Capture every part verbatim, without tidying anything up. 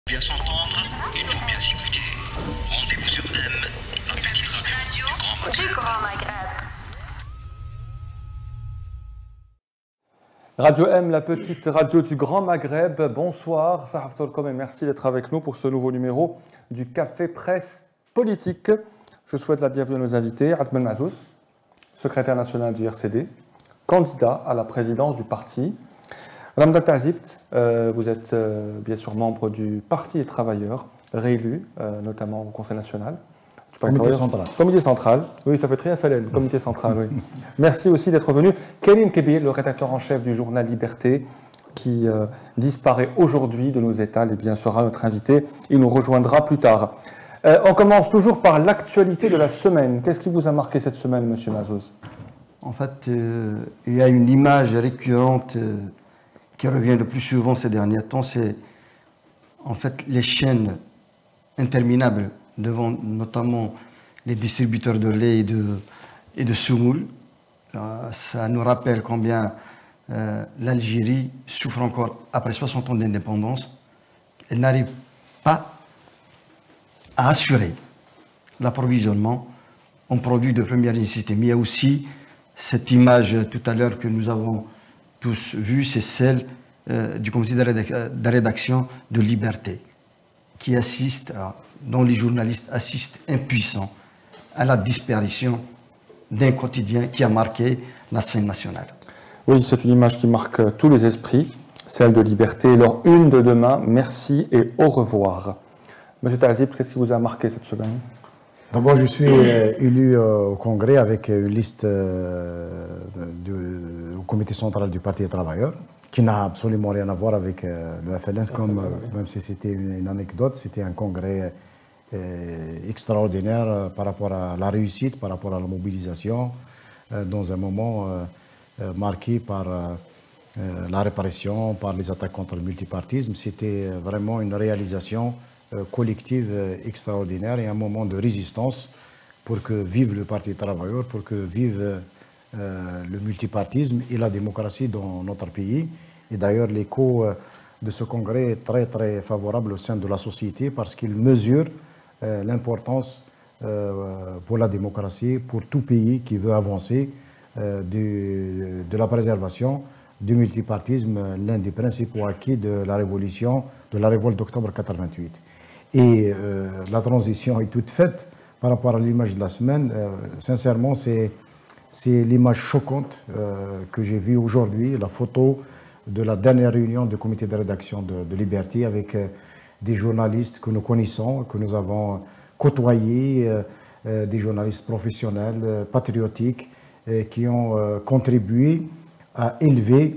Bien s'entendre et pour bien s'écouter. Rendez-vous sur M, la petite radio du Grand Maghreb. Radio M, la petite radio du Grand Maghreb. Bonsoir, Sahaf Tolkom, et merci d'être avec nous pour ce nouveau numéro du Café Presse Politique. Je souhaite la bienvenue à nos invités. Atman Mazous, secrétaire national du R C D, candidat à la présidence du parti. Ramdan Tazibt, euh, vous êtes euh, bien sûr membre du Parti des travailleurs, réélu euh, notamment au Conseil national. Comité central. Comité central, oui, ça fait très F L N, comité central, oui. Merci aussi d'être venu. Kérim Kébir, le rédacteur en chef du journal Liberté, qui euh, disparaît aujourd'hui de nos étals et bien sera notre invité. Il nous rejoindra plus tard. Euh, on commence toujours par l'actualité de la semaine. Qu'est-ce qui vous a marqué cette semaine, Monsieur Mazous? En fait, euh, il y a une image récurrente euh, qui revient le plus souvent ces derniers temps, c'est en fait les chaînes interminables devant notamment les distributeurs de lait et de, et de semoule. Euh, ça nous rappelle combien euh, l'Algérie souffre encore après soixante ans d'indépendance. Elle n'arrive pas à assurer l'approvisionnement en produits de première nécessité. Mais il y a aussi cette image tout à l'heure que nous avons tous vue, c'est celle euh, du comité de rédaction de Liberté, qui assiste, à, dont les journalistes assistent impuissants à la disparition d'un quotidien qui a marqué la scène nationale. Oui, c'est une image qui marque tous les esprits, celle de Liberté. Leur une de demain, merci et au revoir. Monsieur Tazibt, qu'est-ce qui vous a marqué cette semaine? D'abord, je suis euh, élu euh, au Congrès avec une liste euh, de, au comité central du Parti des travailleurs, qui n'a absolument rien à voir avec euh, le F L N, comme, euh, même si c'était une, une anecdote. C'était un congrès euh, extraordinaire euh, par rapport à la réussite, par rapport à la mobilisation, euh, dans un moment euh, euh, marqué par euh, euh, la répression, par les attaques contre le multipartisme. C'était vraiment une réalisation collective extraordinaire et un moment de résistance pour que vive le Parti des travailleurs, pour que vive euh, le multipartisme et la démocratie dans notre pays. Et d'ailleurs, l'écho de ce congrès est très très favorable au sein de la société parce qu'il mesure euh, l'importance euh, pour la démocratie, pour tout pays qui veut avancer, euh, du, de la préservation du multipartisme, l'un des principaux acquis de la révolution, de la révolte d'octobre quatre-vingt-huit. Et euh, la transition est toute faite par rapport à l'image de la semaine. Euh, sincèrement, c'est l'image choquante euh, que j'ai vue aujourd'hui, la photo de la dernière réunion du comité de rédaction de, de Liberté avec euh, des journalistes que nous connaissons, que nous avons côtoyés, euh, euh, des journalistes professionnels, euh, patriotiques, euh, qui ont euh, contribué à élever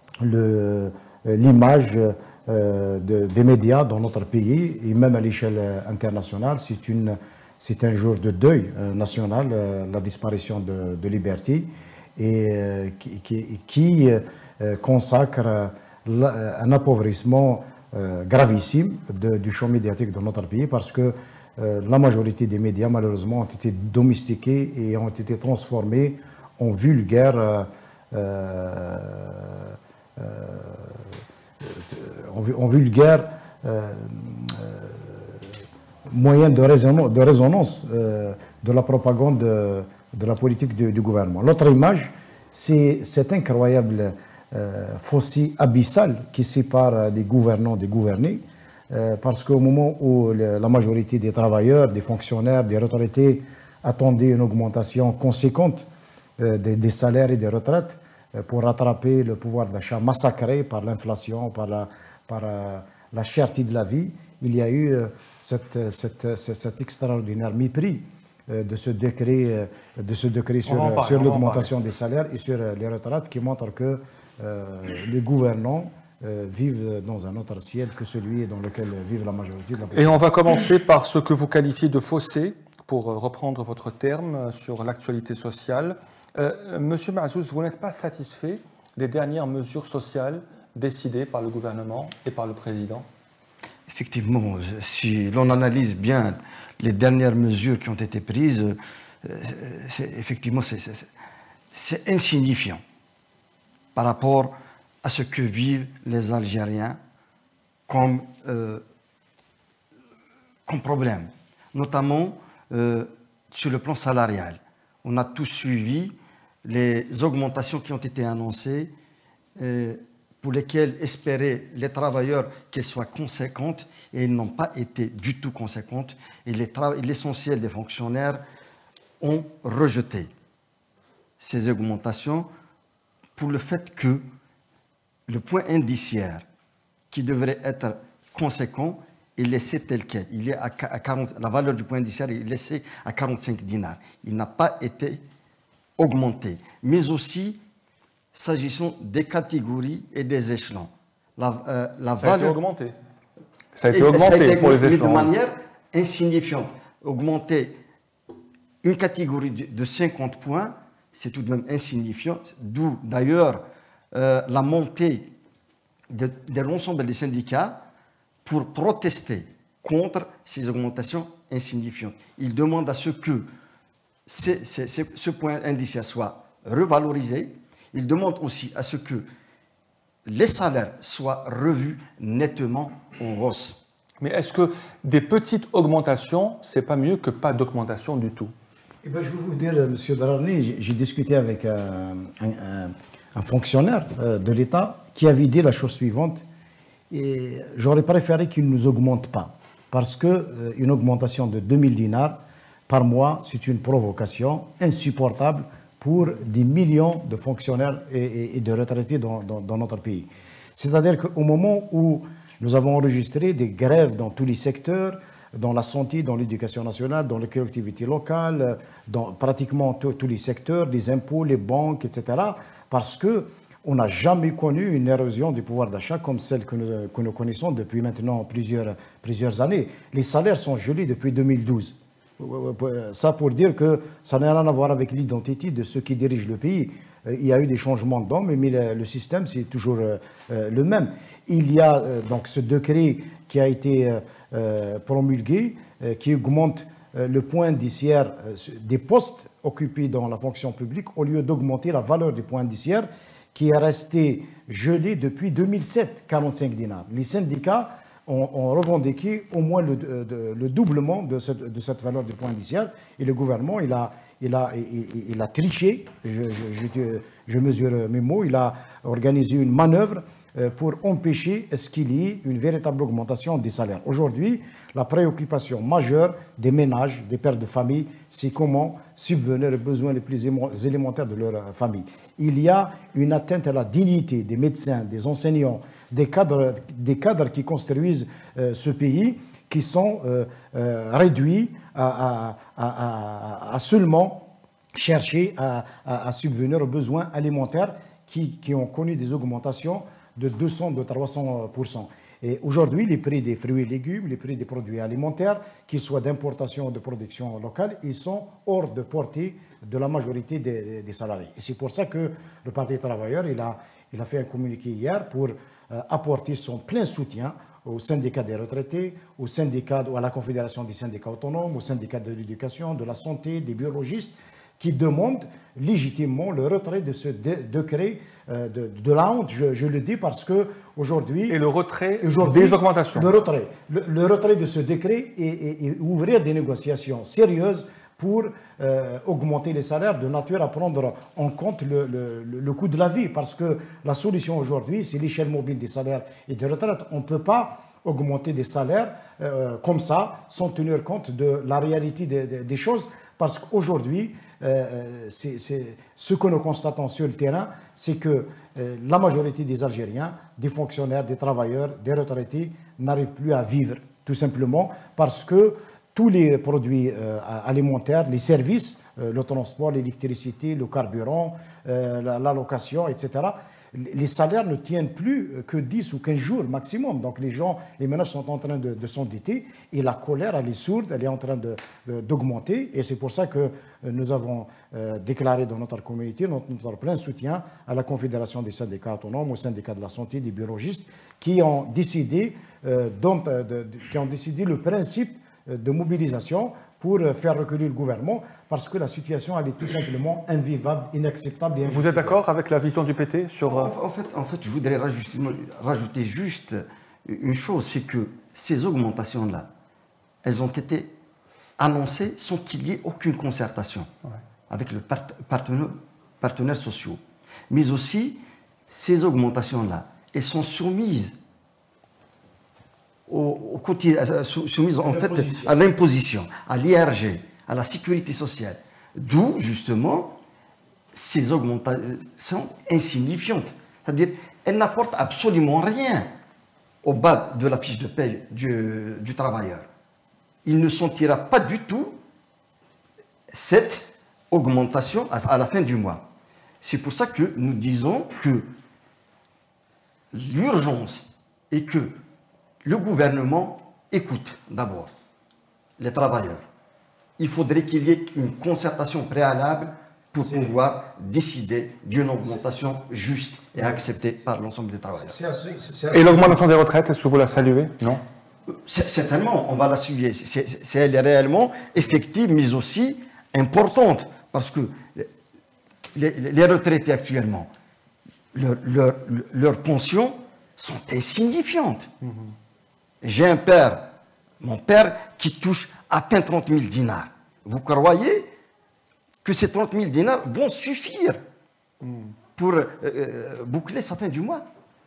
l'image euh, de, des médias dans notre pays et même à l'échelle internationale. C'est un jour de deuil euh, national, euh, la disparition de, de Liberté, et euh, qui, qui, qui euh, consacre la, un appauvrissement euh, gravissime de, du champ médiatique de notre pays parce que euh, la majorité des médias, malheureusement, ont été domestiqués et ont été transformés en vulgaires euh, Euh, euh, en, en vulgaire euh, euh, moyen de résonance, de, résonance euh, de la propagande de, de la politique du, du gouvernement. L'autre image, c'est cet incroyable euh, fossé abyssal qui sépare les gouvernants des gouvernés, euh, parce qu'au moment où le, la majorité des travailleurs, des fonctionnaires, des retraités attendaient une augmentation conséquente Des, des salaires et des retraites pour rattraper le pouvoir d'achat massacré par l'inflation, par, la, par euh, la cherté de la vie, il y a eu euh, cette, cette, cette, cet extraordinaire mépris euh, de ce décret, euh, de ce décret sur, sur l'augmentation des salaires et sur euh, les retraites qui montre que euh, les gouvernants euh, vivent dans un autre ciel que celui dans lequel vive la majorité de la population. Et on va commencer par ce que vous qualifiez de fossé, pour reprendre votre terme, sur l'actualité sociale. Euh, Monsieur Mazous, vous n'êtes pas satisfait des dernières mesures sociales décidées par le gouvernement et par le président? Effectivement, si l'on analyse bien les dernières mesures qui ont été prises, euh, effectivement, c'est insignifiant par rapport à ce que vivent les Algériens comme euh, comme problème, notamment euh, sur le plan salarial. On a tous suivi les augmentations qui ont été annoncées, euh, pour lesquelles espéraient les travailleurs qu'elles soient conséquentes, et elles n'ont pas été du tout conséquentes, et l'essentiel des fonctionnaires ont rejeté ces augmentations pour le fait que le point indiciaire qui devrait être conséquent est laissé tel quel. Il est à quarante, la valeur du point indiciaire est laissée à quarante-cinq dinars. Il n'a pas été augmenté. Mais aussi, s'agissant des catégories et des échelons. La, euh, la ça, valeur, a été augmenté. ça a été augmenté. Ça a été pour les échelons. De manière insignifiante. Augmenter une catégorie de cinquante points, c'est tout de même insignifiant, d'où d'ailleurs euh, la montée de, de l'ensemble des syndicats pour protester contre ces augmentations insignifiantes. Ils demandent à ce que ces, ces, ces, ce point indiciaire soit revalorisé. Ils demandent aussi à ce que les salaires soient revus nettement en hausse. Mais est-ce que des petites augmentations, c'est pas mieux que pas d'augmentation du tout? Eh ben, je vais vous dire, M. Darani, j'ai discuté avec un, un, un fonctionnaire de l'État qui avait dit la chose suivante. Et j'aurais préféré qu'il ne nous augmente pas, parce qu'une augmentation de deux mille dinars par mois, c'est une provocation insupportable pour des millions de fonctionnaires et, et, et de retraités dans, dans, dans notre pays. C'est-à-dire qu'au moment où nous avons enregistré des grèves dans tous les secteurs, dans la santé, dans l'éducation nationale, dans les collectivités locales, dans pratiquement tous les secteurs, les impôts, les banques, et cetera, parce qu'on n'a jamais connu une érosion du pouvoir d'achat comme celle que nous, que nous connaissons depuis maintenant plusieurs, plusieurs années. Les salaires sont gelés depuis deux mille douze. Ça pour dire que ça n'a rien à voir avec l'identité de ceux qui dirigent le pays. Il y a eu des changements d'hommes, mais le, le système, c'est toujours euh, le même. Il y a euh, donc ce décret qui a été euh, promulgué, euh, qui augmente euh, le point indiciaire euh, des postes occupés dans la fonction publique, au lieu d'augmenter la valeur du point indiciaire, qui est resté gelé depuis deux mille sept, quarante-cinq dinars. Les syndicats ont, ont revendiqué au moins le, de, le doublement de cette, de cette valeur du point indiciaire, et le gouvernement, il a Il a, il, il a triché, je, je, je, je mesure mes mots, il a organisé une manœuvre pour empêcher ce qu'il y ait une véritable augmentation des salaires. Aujourd'hui, la préoccupation majeure des ménages, des pères de famille, c'est comment subvenir aux besoins les plus élémentaires de leur famille. Il y a une atteinte à la dignité des médecins, des enseignants, des cadres, des cadres qui construisent euh, ce pays, qui sont euh, euh, réduits à, à, à, à seulement chercher à, à, à subvenir aux besoins alimentaires qui, qui ont connu des augmentations de deux cents, de trois cents pour cent. Et aujourd'hui, les prix des fruits et légumes, les prix des produits alimentaires, qu'ils soient d'importation ou de production locale, ils sont hors de portée de la majorité des, des salariés. Et c'est pour ça que le Parti travailleur, il a, il a fait un communiqué hier pour euh, apporter son plein soutien aux syndicats des retraités, aux syndicats, à la Confédération des syndicats autonomes, aux syndicats de l'éducation, de la santé, des biologistes, qui demandent légitimement le retrait de ce dé décret euh, de, de la honte. Je, je le dis parce qu'aujourd'hui... Et le retrait des augmentations. Le retrait. Le, le retrait de ce décret et, et, et ouvrir des négociations sérieuses pour euh, augmenter les salaires de nature à prendre en compte le, le, le coût de la vie. Parce que la solution aujourd'hui, c'est l'échelle mobile des salaires et des retraites. On ne peut pas augmenter des salaires euh, comme ça, sans tenir compte de la réalité des, des, des choses. Parce qu'aujourd'hui, euh, c'est, c'est, ce que nous constatons sur le terrain, c'est que euh, la majorité des Algériens, des fonctionnaires, des travailleurs, des retraités, n'arrivent plus à vivre, tout simplement parce que tous les produits euh, alimentaires, les services, euh, le transport, l'électricité, le carburant, euh, la, la location, et cetera, les salaires ne tiennent plus que dix ou quinze jours maximum. Donc les gens, les ménages sont en train de, de s'endetter et la colère, elle est sourde, elle est en train de, de, d'augmenter. Et c'est pour ça que nous avons euh, déclaré dans notre communauté notre, notre plein soutien à la Confédération des syndicats autonomes, au syndicat de la santé, des biologistes, qui ont décidé, euh, dont, de, de, qui ont décidé le principe de mobilisation pour faire reculer le gouvernement, parce que la situation, elle est tout simplement invivable, inacceptable et injustifiable. Vous êtes d'accord avec la vision du P T sur... En, en, fait, en fait, je voudrais rajouter, rajouter juste une chose, c'est que ces augmentations-là, elles ont été annoncées sans qu'il y ait aucune concertation ouais. avec les part partenaires, partenaires sociaux. Mais aussi, ces augmentations-là, elles sont soumises, au, au, soumises en fait à l'imposition, à l'I R G, à la sécurité sociale. D'où, justement, ces augmentations sont insignifiantes. C'est-à-dire, elles n'apportent absolument rien au bas de la fiche de paie du, du travailleur. Il ne sentira pas du tout cette augmentation à, à la fin du mois. C'est pour ça que nous disons que l'urgence est que le gouvernement écoute d'abord les travailleurs. Il faudrait qu'il y ait une concertation préalable pour pouvoir décider d'une augmentation juste et acceptée par l'ensemble des travailleurs. Et l'augmentation des retraites, est-ce que vous la saluez? Non? Certainement, on va la suivre. C'est elle est réellement effective, mais aussi importante, parce que les, les retraités actuellement, leurs leur, leur pensions sont insignifiantes. Mm-hmm. J'ai un père, mon père, qui touche à peine trente mille dinars. Vous croyez que ces trente mille dinars vont suffire pour euh, boucler sa fin du mois?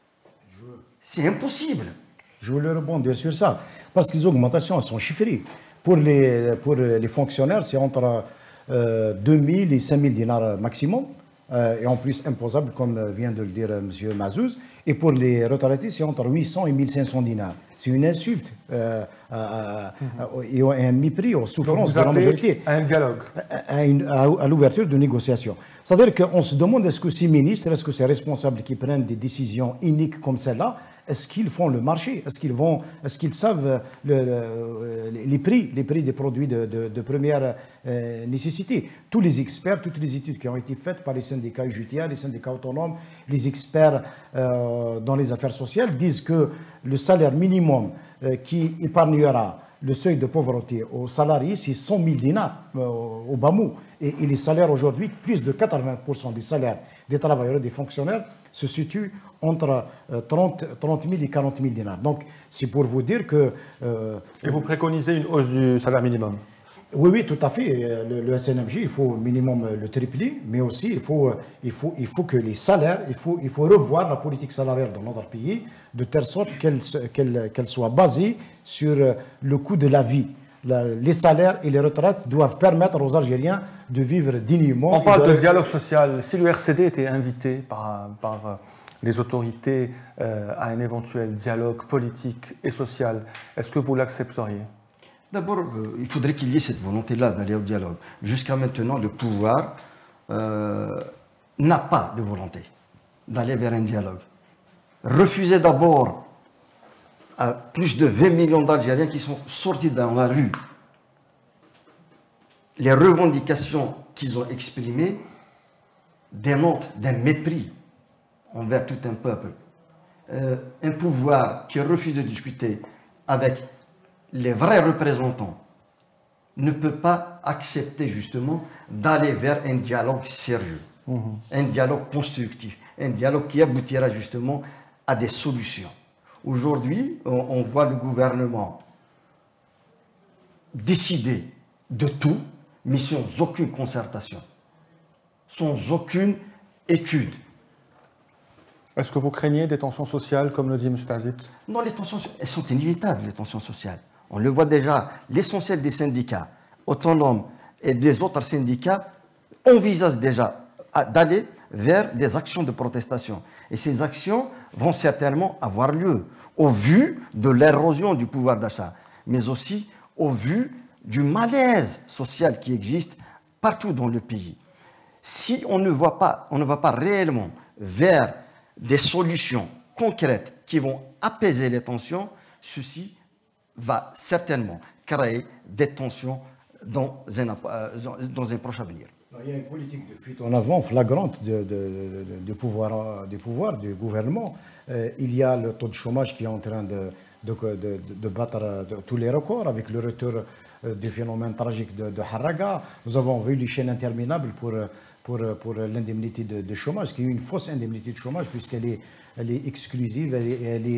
C'est impossible. Je voulais rebondir sur ça, parce que les augmentations sont chiffrées. Pour les, pour les fonctionnaires, c'est entre euh, deux mille et cinq mille dinars maximum, euh, et en plus imposable, comme vient de le dire M. Mazouz. Et pour les retraités, c'est entre huit cents et mille cinq cents dinars. C'est une insulte euh, à, à, à, et un mépris aux souffrances de la majorité. À un dialogue. À, à, à l'ouverture de négociations. C'est-à-dire qu'on se demande, est-ce que ces ministres, est-ce que ces responsables qui prennent des décisions iniques comme celle-là, est-ce qu'ils font le marché? Est-ce qu'ils vont, est-ce qu'ils savent le, le, les prix, les prix des produits de, de, de première euh, nécessité? Tous les experts, toutes les études qui ont été faites par les syndicats U J T A, les syndicats autonomes, les experts euh, dans les affaires sociales disent que le salaire minimum euh, qui épargnera le seuil de pauvreté aux salariés, c'est cent mille dinars euh, au Bamou. Et, et les salaires aujourd'hui, plus de quatre-vingts pour cent des salaires des travailleurs et des fonctionnaires se situent entre euh, trente mille et quarante mille dinars. Donc, c'est pour vous dire que... Euh, et vous préconisez une hausse du salaire minimum? Oui, oui, tout à fait. Le, le S N M J, il faut minimum le tripler, mais aussi il faut, il faut, il faut que les salaires, il faut, il faut revoir la politique salariale dans notre pays, de telle sorte qu'elle qu'elle, qu'elle soit basée sur le coût de la vie. La, les salaires et les retraites doivent permettre aux Algériens de vivre dignement. On parle de, de dialogue social. Si l'U R C D était invité par, par les autorités euh, à un éventuel dialogue politique et social, est-ce que vous l'accepteriez? D'abord, euh, il faudrait qu'il y ait cette volonté-là d'aller au dialogue. Jusqu'à maintenant, le pouvoir euh, n'a pas de volonté d'aller vers un dialogue. Refuser d'abord à plus de vingt millions d'Algériens qui sont sortis dans la rue les revendications qu'ils ont exprimées démontrent d'un mépris envers tout un peuple. Euh, un pouvoir qui refuse de discuter avec les vrais représentants ne peut pas accepter justement d'aller vers un dialogue sérieux, mmh. un dialogue constructif, un dialogue qui aboutira justement à des solutions. Aujourd'hui, on, on voit le gouvernement décider de tout, mais sans aucune concertation, sans aucune étude. Est-ce que vous craignez des tensions sociales, comme le dit M. Tazip? Non, les tensions, elles sont inévitables, les tensions sociales. On le voit déjà, l'essentiel des syndicats autonomes et des autres syndicats envisagent déjà d'aller vers des actions de protestation. Et ces actions vont certainement avoir lieu au vu de l'érosion du pouvoir d'achat, mais aussi au vu du malaise social qui existe partout dans le pays. Si on ne va pas, on ne va pas réellement vers des solutions concrètes qui vont apaiser les tensions, ceci va certainement créer des tensions dans un, dans un proche avenir. Il y a une politique de fuite en avant flagrante de, de, de, de pouvoir, des pouvoirs du gouvernement. Euh, il y a le taux de chômage qui est en train de, de, de, de battre de, tous les records avec le retour euh, du phénomène tragique de, de Haraga. Nous avons vu les chaînes interminables pour, pour, pour l'indemnité de, de chômage, qui est une fausse indemnité de chômage puisqu'elle est, elle est exclusive, elle est, elle est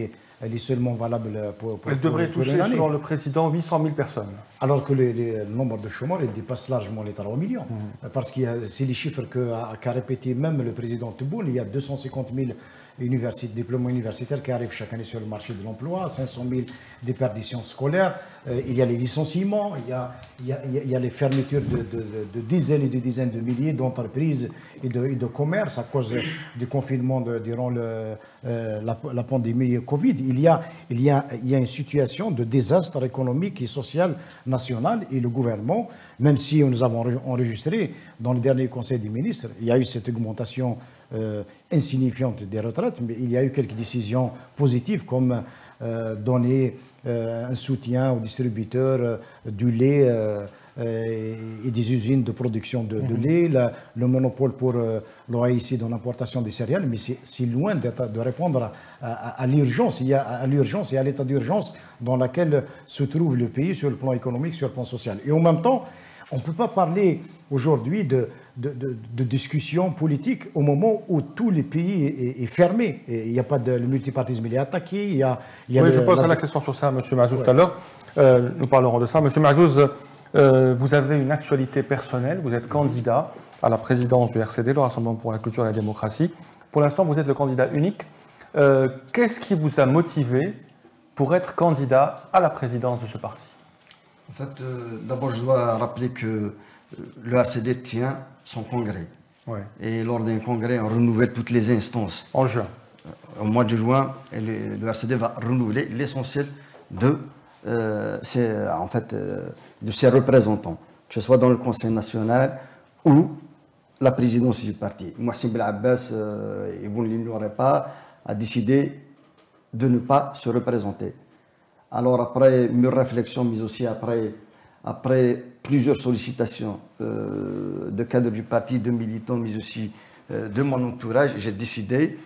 elle est seulement valable pour, pour Elle devrait pour, pour toucher, selon le président, huit cent mille personnes. Alors que les, les, le nombre de chômeurs il dépasse largement les trois millions. Mmh. Parce que c'est les chiffres qu'a qu répété même le président Tebboune. Il y a deux cent cinquante mille universités, diplômes universitaires qui arrivent chaque année sur le marché de l'emploi, cinq cent mille déperditions scolaires, euh, il y a les licenciements, il y a, il y a, il y a les fermetures de, de, de, de dizaines et de dizaines de milliers d'entreprises et de, et de commerces à cause du confinement de, durant le, euh, la, la pandémie Covid. Il y, a, il, y a, il y a une situation de désastre économique et social national et le gouvernement, même si nous avons enregistré dans le dernier Conseil des ministres, il y a eu cette augmentation Euh, insignifiante des retraites, mais il y a eu quelques décisions positives comme euh, donner euh, un soutien aux distributeurs euh, du lait euh, euh, et des usines de production de, de lait, la, le monopole pour euh, l'O A I C dans l'importation des céréales, mais c'est loin de répondre à, à, à l'urgence. Il y a à l'urgence et à l'état d'urgence dans lequel se trouve le pays sur le plan économique, sur le plan social. Et en même temps, on ne peut pas parler aujourd'hui de, de, de, de discussion politique au moment où tout le pays est, est fermé. Et il n'y a pas de le multipartisme, il est attaqué. Il y a, il y a oui, le, je poserai la... la question sur ça à M. Mazouz ouais. tout à l'heure. Euh, nous parlerons de ça. M. Mazouz, euh, vous avez une actualité personnelle. Vous êtes candidat à la présidence du R C D, le Rassemblement pour la culture et la démocratie. Pour l'instant, vous êtes le candidat unique. Euh, Qu'est-ce qui vous a motivé pour être candidat à la présidence de ce parti? En fait, euh, d'abord, je dois rappeler que euh, le R C D tient son congrès. Ouais. Et lors d'un congrès, on renouvelle toutes les instances. En juin. Euh, au mois de juin, le, le R C D va renouveler l'essentiel de, euh, ses, en fait, euh, de ses représentants, que ce soit dans le Conseil national ou la présidence du parti. Mohsin Belabbas, euh, et vous ne l'ignorez pas, a décidé de ne pas se représenter. Alors après mûre réflexion, mais aussi après, après plusieurs sollicitations euh, de cadres du parti, de militants, mais aussi euh, de mon entourage, j'ai décidé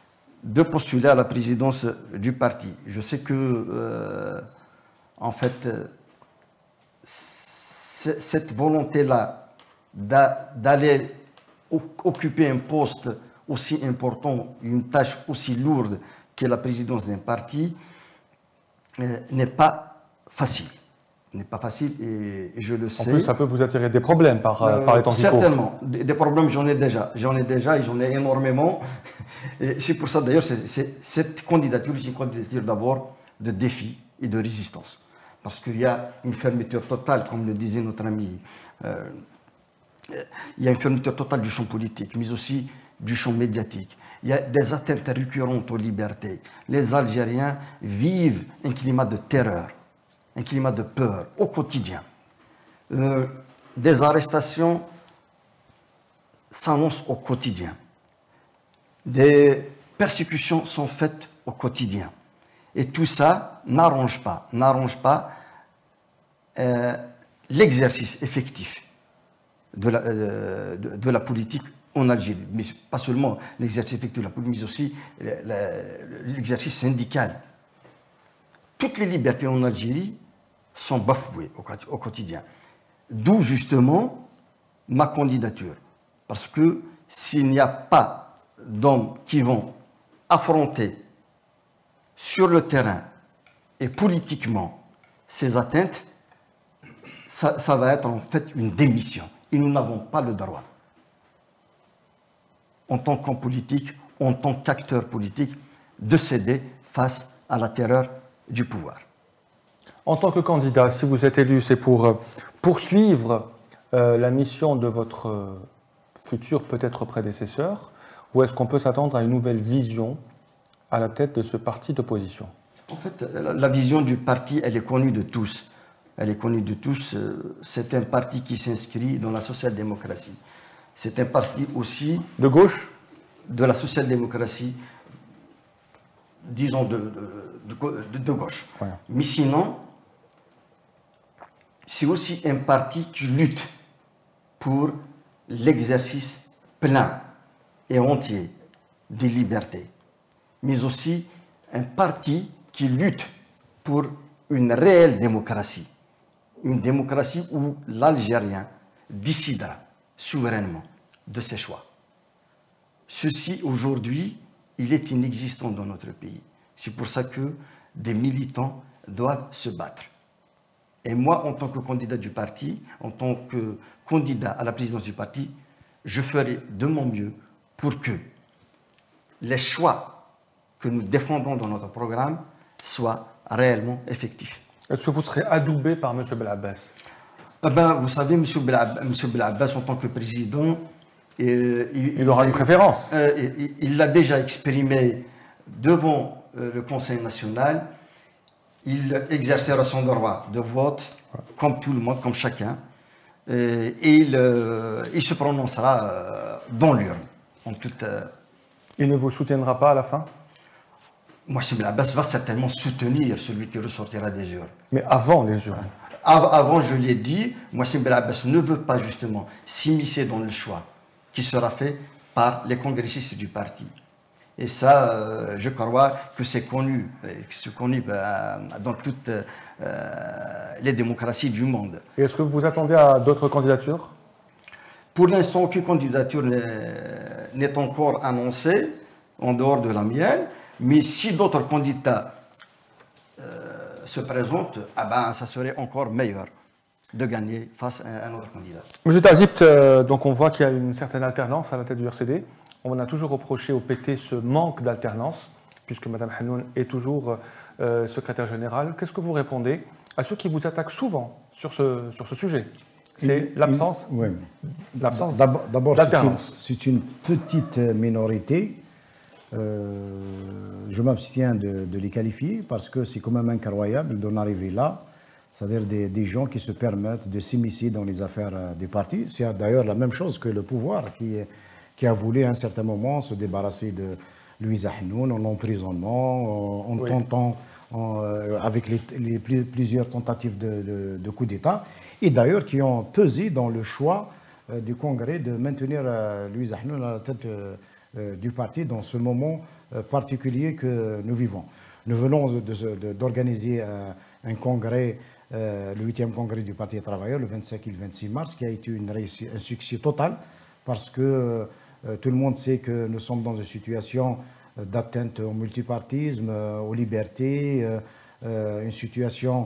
de postuler à la présidence du parti. Je sais que, euh, en fait, euh, cette volonté-là d'aller occuper un poste aussi important, une tâche aussi lourde que la présidence d'un parti, Euh, n'est pas facile. N'est pas facile et, et je le sais. En plus, ça peut vous attirer des problèmes par, euh, par les temps qui courent. Certainement. Des, des problèmes, j'en ai déjà. J'en ai déjà et j'en ai énormément. Et c'est pour ça, d'ailleurs, cette candidature est une candidature d'abord de défi et de résistance. Parce qu'il y a une fermeture totale, comme le disait notre ami. Euh, il y a une fermeture totale du champ politique, mais aussi du champ médiatique. Il y a des atteintes récurrentes aux libertés. Les Algériens vivent un climat de terreur, un climat de peur au quotidien. Euh, des arrestations s'annoncent au quotidien. Des persécutions sont faites au quotidien. Et tout ça n'arrange pas, n'arrange pas euh, l'exercice effectif de la, euh, de, de la politique en Algérie, mais pas seulement l'exercice effectif de la politique, mais aussi l'exercice syndical. Toutes les libertés en Algérie sont bafouées au quotidien. D'où justement ma candidature. Parce que s'il n'y a pas d'hommes qui vont affronter sur le terrain et politiquement ces atteintes, ça, ça va être en fait une démission. Et nous n'avons pas le droit, en tant qu'homme politique, en tant qu'acteur politique, de céder face à la terreur du pouvoir. En tant que candidat, si vous êtes élu, c'est pour poursuivre euh, la mission de votre euh, futur peut-être prédécesseur, ou est-ce qu'on peut s'attendre à une nouvelle vision à la tête de ce parti d'opposition? En fait, la, la vision du parti, elle est connue de tous. Elle est connue de tous. C'est un parti qui s'inscrit dans la social-démocratie. C'est un parti aussi... De gauche? De la social-démocratie, disons de, de, de, de gauche. Ouais. Mais sinon, c'est aussi un parti qui lutte pour l'exercice plein et entier des libertés. Mais aussi un parti qui lutte pour une réelle démocratie. Une démocratie où l'Algérien décidera souverainement de ses choix. Ceci, aujourd'hui, il est inexistant dans notre pays. C'est pour ça que des militants doivent se battre. Et moi, en tant que candidat du parti, en tant que candidat à la présidence du parti, je ferai de mon mieux pour que les choix que nous défendons dans notre programme soient réellement effectifs. Est-ce que vous serez adoubé par M. Belabès? Eh ben, vous savez, M. Belabès, en tant que président, euh, il, il aura une préférence. Euh, il l'a déjà exprimé devant euh, le Conseil national. Il exercera son droit de vote, ouais. comme tout le monde, comme chacun. Et, et il, euh, il se prononcera euh, dans l'urne. En toute, euh... Il ne vous soutiendra pas à la fin? Moi, M. Belabès va certainement soutenir celui qui ressortira des urnes. Mais avant les urnes? Avant, je l'ai dit, Mohsen Belabès ne veut pas justement s'immiscer dans le choix qui sera fait par les congressistes du parti. Et ça, euh, je crois que c'est connu, c'est connu euh, dans toutes euh, les démocraties du monde. Et est-ce que vous attendez à d'autres candidatures? Pour l'instant, aucune candidature n'est encore annoncée en dehors de la mienne, mais si d'autres candidats se présente, ah ben, ça serait encore meilleur de gagner face à un autre candidat. Monsieur Tazipt, euh, donc on voit qu'il y a une certaine alternance à la tête du R C D. On a toujours reproché au P T ce manque d'alternance, puisque Mme Hennoun est toujours euh, secrétaire générale. Qu'est-ce que vous répondez à ceux qui vous attaquent souvent sur ce, sur ce sujet? C'est l'absence oui. d'alternance. C'est une, une petite minorité. Euh, je m'abstiens de, de les qualifier parce que c'est quand même incroyable d'en arriver là, c'est-à-dire des, des gens qui se permettent de s'immiscer dans les affaires des partis. C'est d'ailleurs la même chose que le pouvoir qui, qui a voulu à un certain moment se débarrasser de Louisa Hennoun en emprisonnement, en, en oui. tentant, en, euh, avec les, les, plusieurs tentatives de, de, de coup d'État, et d'ailleurs qui ont pesé dans le choix euh, du Congrès de maintenir euh, Louisa Hennoun à la tête euh, du parti dans ce moment particulier que nous vivons. Nous venons d'organiser un congrès, le huitième congrès du Parti des travailleurs, le vingt-cinq et le vingt-six mars, qui a été une réussite, un succès total, parce que tout le monde sait que nous sommes dans une situation d'atteinte au multipartisme, aux libertés, une situation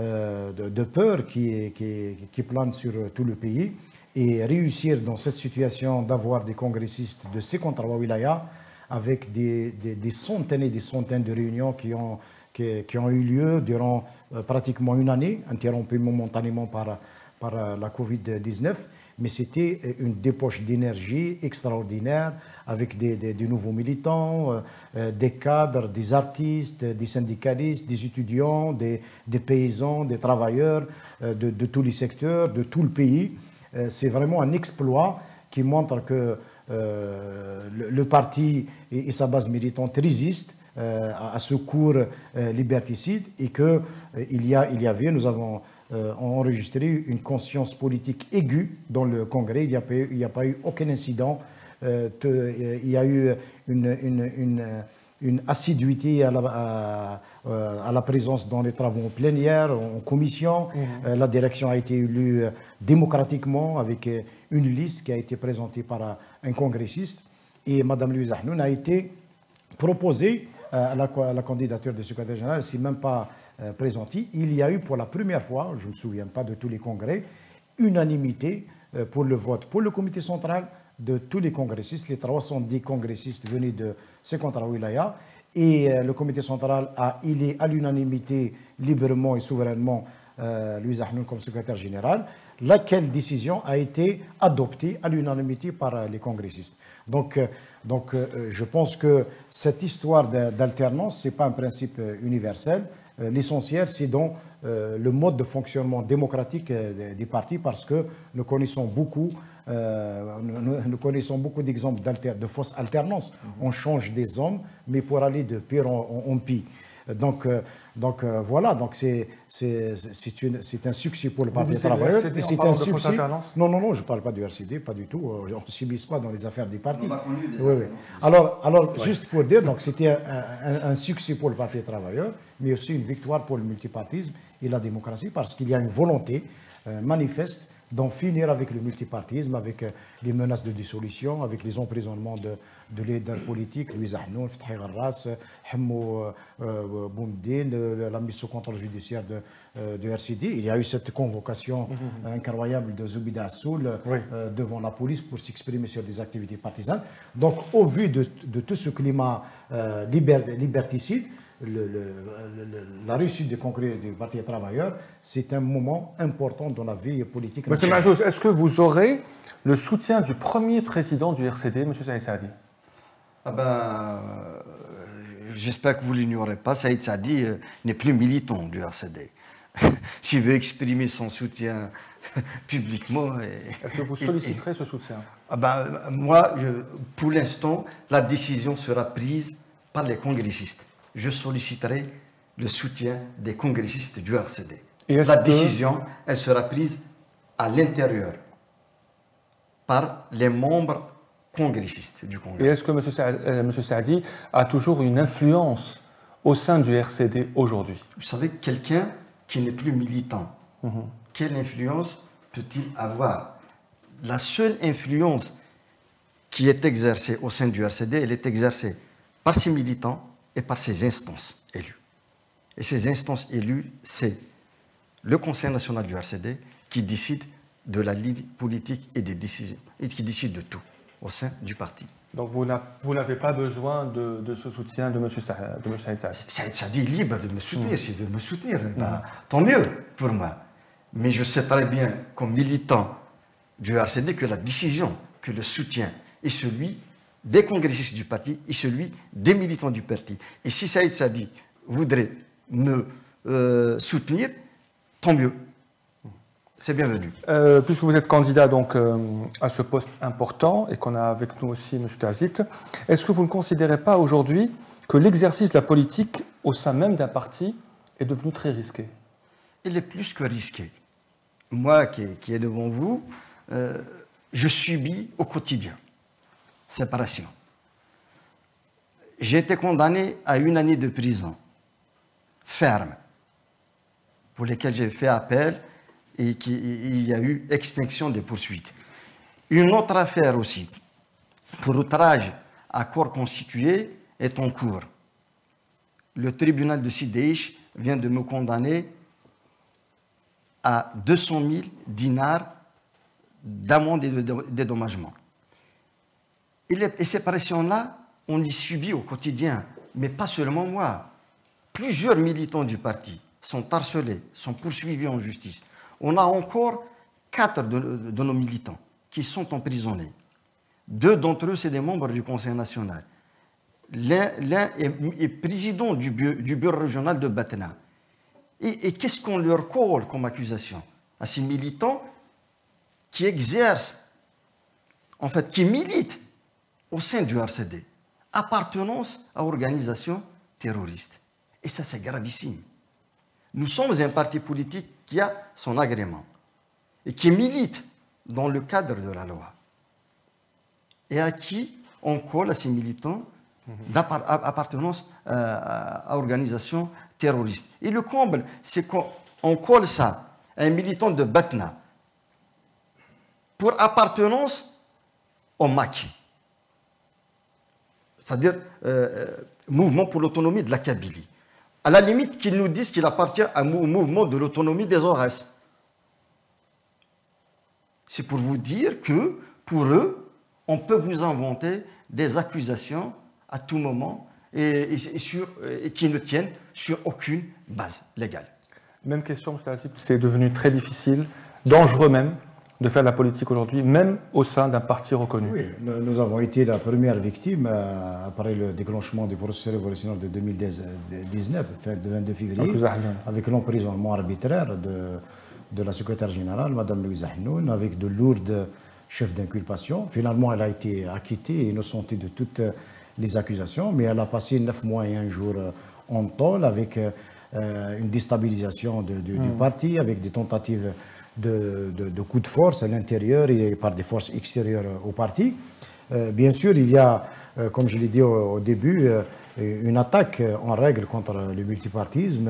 de peur qui, qui, qui plane sur tout le pays. Et réussir dans cette situation d'avoir des congressistes de ces Contrawa Wilaya avec des, des, des centaines et des centaines de réunions qui ont, qui, qui ont eu lieu durant euh, pratiquement une année, interrompues momentanément par, par euh, la Covid dix-neuf. Mais c'était une débauche d'énergie extraordinaire avec des, des, des nouveaux militants, euh, des cadres, des artistes, des syndicalistes, des étudiants, des, des paysans, des travailleurs euh, de, de tous les secteurs, de tout le pays. C'est vraiment un exploit qui montre que euh, le, le parti et, et sa base militante résistent euh, à, à ce cours euh, liberticide et qu'il euh, y, a, il y avait, nous avons euh, enregistré une conscience politique aiguë dans le Congrès. Il n'y a, a pas eu aucun incident. Euh, te, euh, il y a eu une, une, une, une assiduité à la, à, à la présence dans les travaux en plénière, en commission. Mmh. Euh, la direction a été élue démocratiquement avec une liste qui a été présentée par un congressiste. Et Mme Louisa Hennoun a été proposée à la, à la candidature de secrétaire général. Elle ne s'est même pas euh, présentée. Il y a eu pour la première fois, je ne me souviens pas de tous les congrès, unanimité euh, pour le vote pour le comité central de tous les congressistes. Les trois cent dix congressistes venus de ces Contrawa Wilaya. Et euh, le comité central a élu à l'unanimité, librement et souverainement, euh, Louisa Hennoun comme secrétaire général, laquelle décision a été adoptée à l'unanimité par euh, les congressistes. Donc, euh, donc euh, je pense que cette histoire d'alternance, ce n'est pas un principe euh, universel. Euh, L'essentiel, c'est dans euh, le mode de fonctionnement démocratique euh, des partis, parce que nous connaissons beaucoup Euh, nous, nous connaissons beaucoup d'exemples de fausses alternances. Mm-hmm. On change des hommes, mais pour aller de pire en, en, en pire. Donc, euh, donc euh, voilà, donc c'est un succès pour le Parti des travailleurs. C'est un succès. Non, non, non, je ne parle pas du R C D, pas du tout. On ne s'immisce pas dans les affaires des partis. Oui, oui. Alors, alors ouais. Juste pour dire, donc c'était un, un, un succès pour le Parti des travailleurs, mais aussi une victoire pour le multipartisme et la démocratie, parce qu'il y a une volonté euh, manifeste d'en finir avec le multipartisme, avec les menaces de dissolution, avec les emprisonnements de, de leaders politiques, Louis Ahnoun, Fethi Gharras, Hemmo euh, Boumdine, la mise sous contrôle judiciaire de, euh, de R C D. Il y a eu cette convocation mmh. incroyable de Zoubida Assoul oui. euh, devant la police pour s'exprimer sur des activités partisanes. Donc, au vu de, de tout ce climat euh, liber, liberticide, Le, le, le, la réussite du congrès du Parti des travailleurs, c'est un moment important dans la vie politique. Monsieur Mazouz, est-ce que vous aurez le soutien du premier président du R C D, M. Saïd Saadi? Ah ben, euh, j'espère que vous ne l'ignorez pas, Saïd Saadi euh, n'est plus militant du R C D. S'il veut exprimer son soutien publiquement... Est-ce que vous solliciterez et, ce soutien? Ah ben, moi, je, pour l'instant, la décision sera prise par les congressistes. Je solliciterai le soutien des congressistes du R C D. La décision, que... elle sera prise à l'intérieur par les membres congressistes du Congrès. Et est-ce que M. Saadi, euh, M. Saadi a toujours une influence au sein du R C D aujourd'hui? Vous savez, quelqu'un qui n'est plus militant, mm-hmm. quelle influence peut-il avoir? La seule influence qui est exercée au sein du R C D, elle est exercée par ses militants et par ses instances élues. Et ces instances élues, c'est le Conseil national du R C D qui décide de la ligne politique et des décisions, et qui décide de tout au sein du parti. Donc vous n'avez pas besoin de, de ce soutien de M. Saïd Saadi? Saïd Saadi est libre de me soutenir, mmh. s'il veut me soutenir, mmh. ben, tant mieux pour moi. Mais je sais très bien, comme militant du R C D, que la décision, que le soutien est celui des congressistes du parti et celui des militants du parti. Et si Saïd Saadi voudrait me euh, soutenir, tant mieux. C'est bienvenu. Euh, puisque vous êtes candidat donc, euh, à ce poste important et qu'on a avec nous aussi M. Tazipt, est-ce que vous ne considérez pas aujourd'hui que l'exercice de la politique au sein même d'un parti est devenu très risqué? Il est plus que risqué. Moi qui, qui est devant vous, euh, je subis au quotidien séparation. J'ai été condamné à une année de prison ferme, pour lesquelles j'ai fait appel et qu'il y a eu extinction des poursuites. Une autre affaire aussi, pour outrage à corps constitué, est en cours. Le tribunal de Sidéïch vient de me condamner à deux cent mille dinars d'amende et de dédommagement. Et, les, et ces pressions-là, on y subit au quotidien, mais pas seulement moi. Plusieurs militants du parti sont harcelés, sont poursuivis en justice. On a encore quatre de, de nos militants qui sont emprisonnés. Deux d'entre eux, c'est des membres du Conseil national. L'un est, est président du bureau, du bureau régional de Batna. Et, et qu'est-ce qu'on leur colle comme accusation à ces militants qui exercent, en fait, qui militent au sein du R C D, appartenance à organisation terroriste. Et ça, c'est gravissime. Nous sommes un parti politique qui a son agrément et qui milite dans le cadre de la loi. Et à qui on colle à ces militants d'appartenance à organisation terroriste. Et le comble, c'est qu'on colle ça à un militant de Batna pour appartenance au M A C, c'est-à-dire euh, Mouvement pour l'autonomie de la Kabylie. À la limite qu'ils nous disent qu'il appartient au mouvement de l'autonomie des Aurès. C'est pour vous dire que, pour eux, on peut vous inventer des accusations à tout moment et, et, sur, et qui ne tiennent sur aucune base légale. Même question, M. Tazipt, c'est devenu très difficile, dangereux même, de faire de la politique aujourd'hui, même au sein d'un parti reconnu. Oui, nous avons été la première victime euh, après le déclenchement du processus révolutionnaire de deux mille dix-neuf, le vingt-deux février, avec l'emprisonnement arbitraire de, de la secrétaire générale, Mme Louise Ahnoun, avec de lourdes chefs d'inculpation. Finalement, elle a été acquittée et innocentée de toutes les accusations, mais elle a passé neuf mois et un jour en tôle avec euh, une déstabilisation de, de, mmh. du parti, avec des tentatives De, de, de coups de force à l'intérieur et par des forces extérieures au parti. Euh, bien sûr, il y a, euh, comme je l'ai dit au, au début, euh, une attaque en règle contre le multipartisme.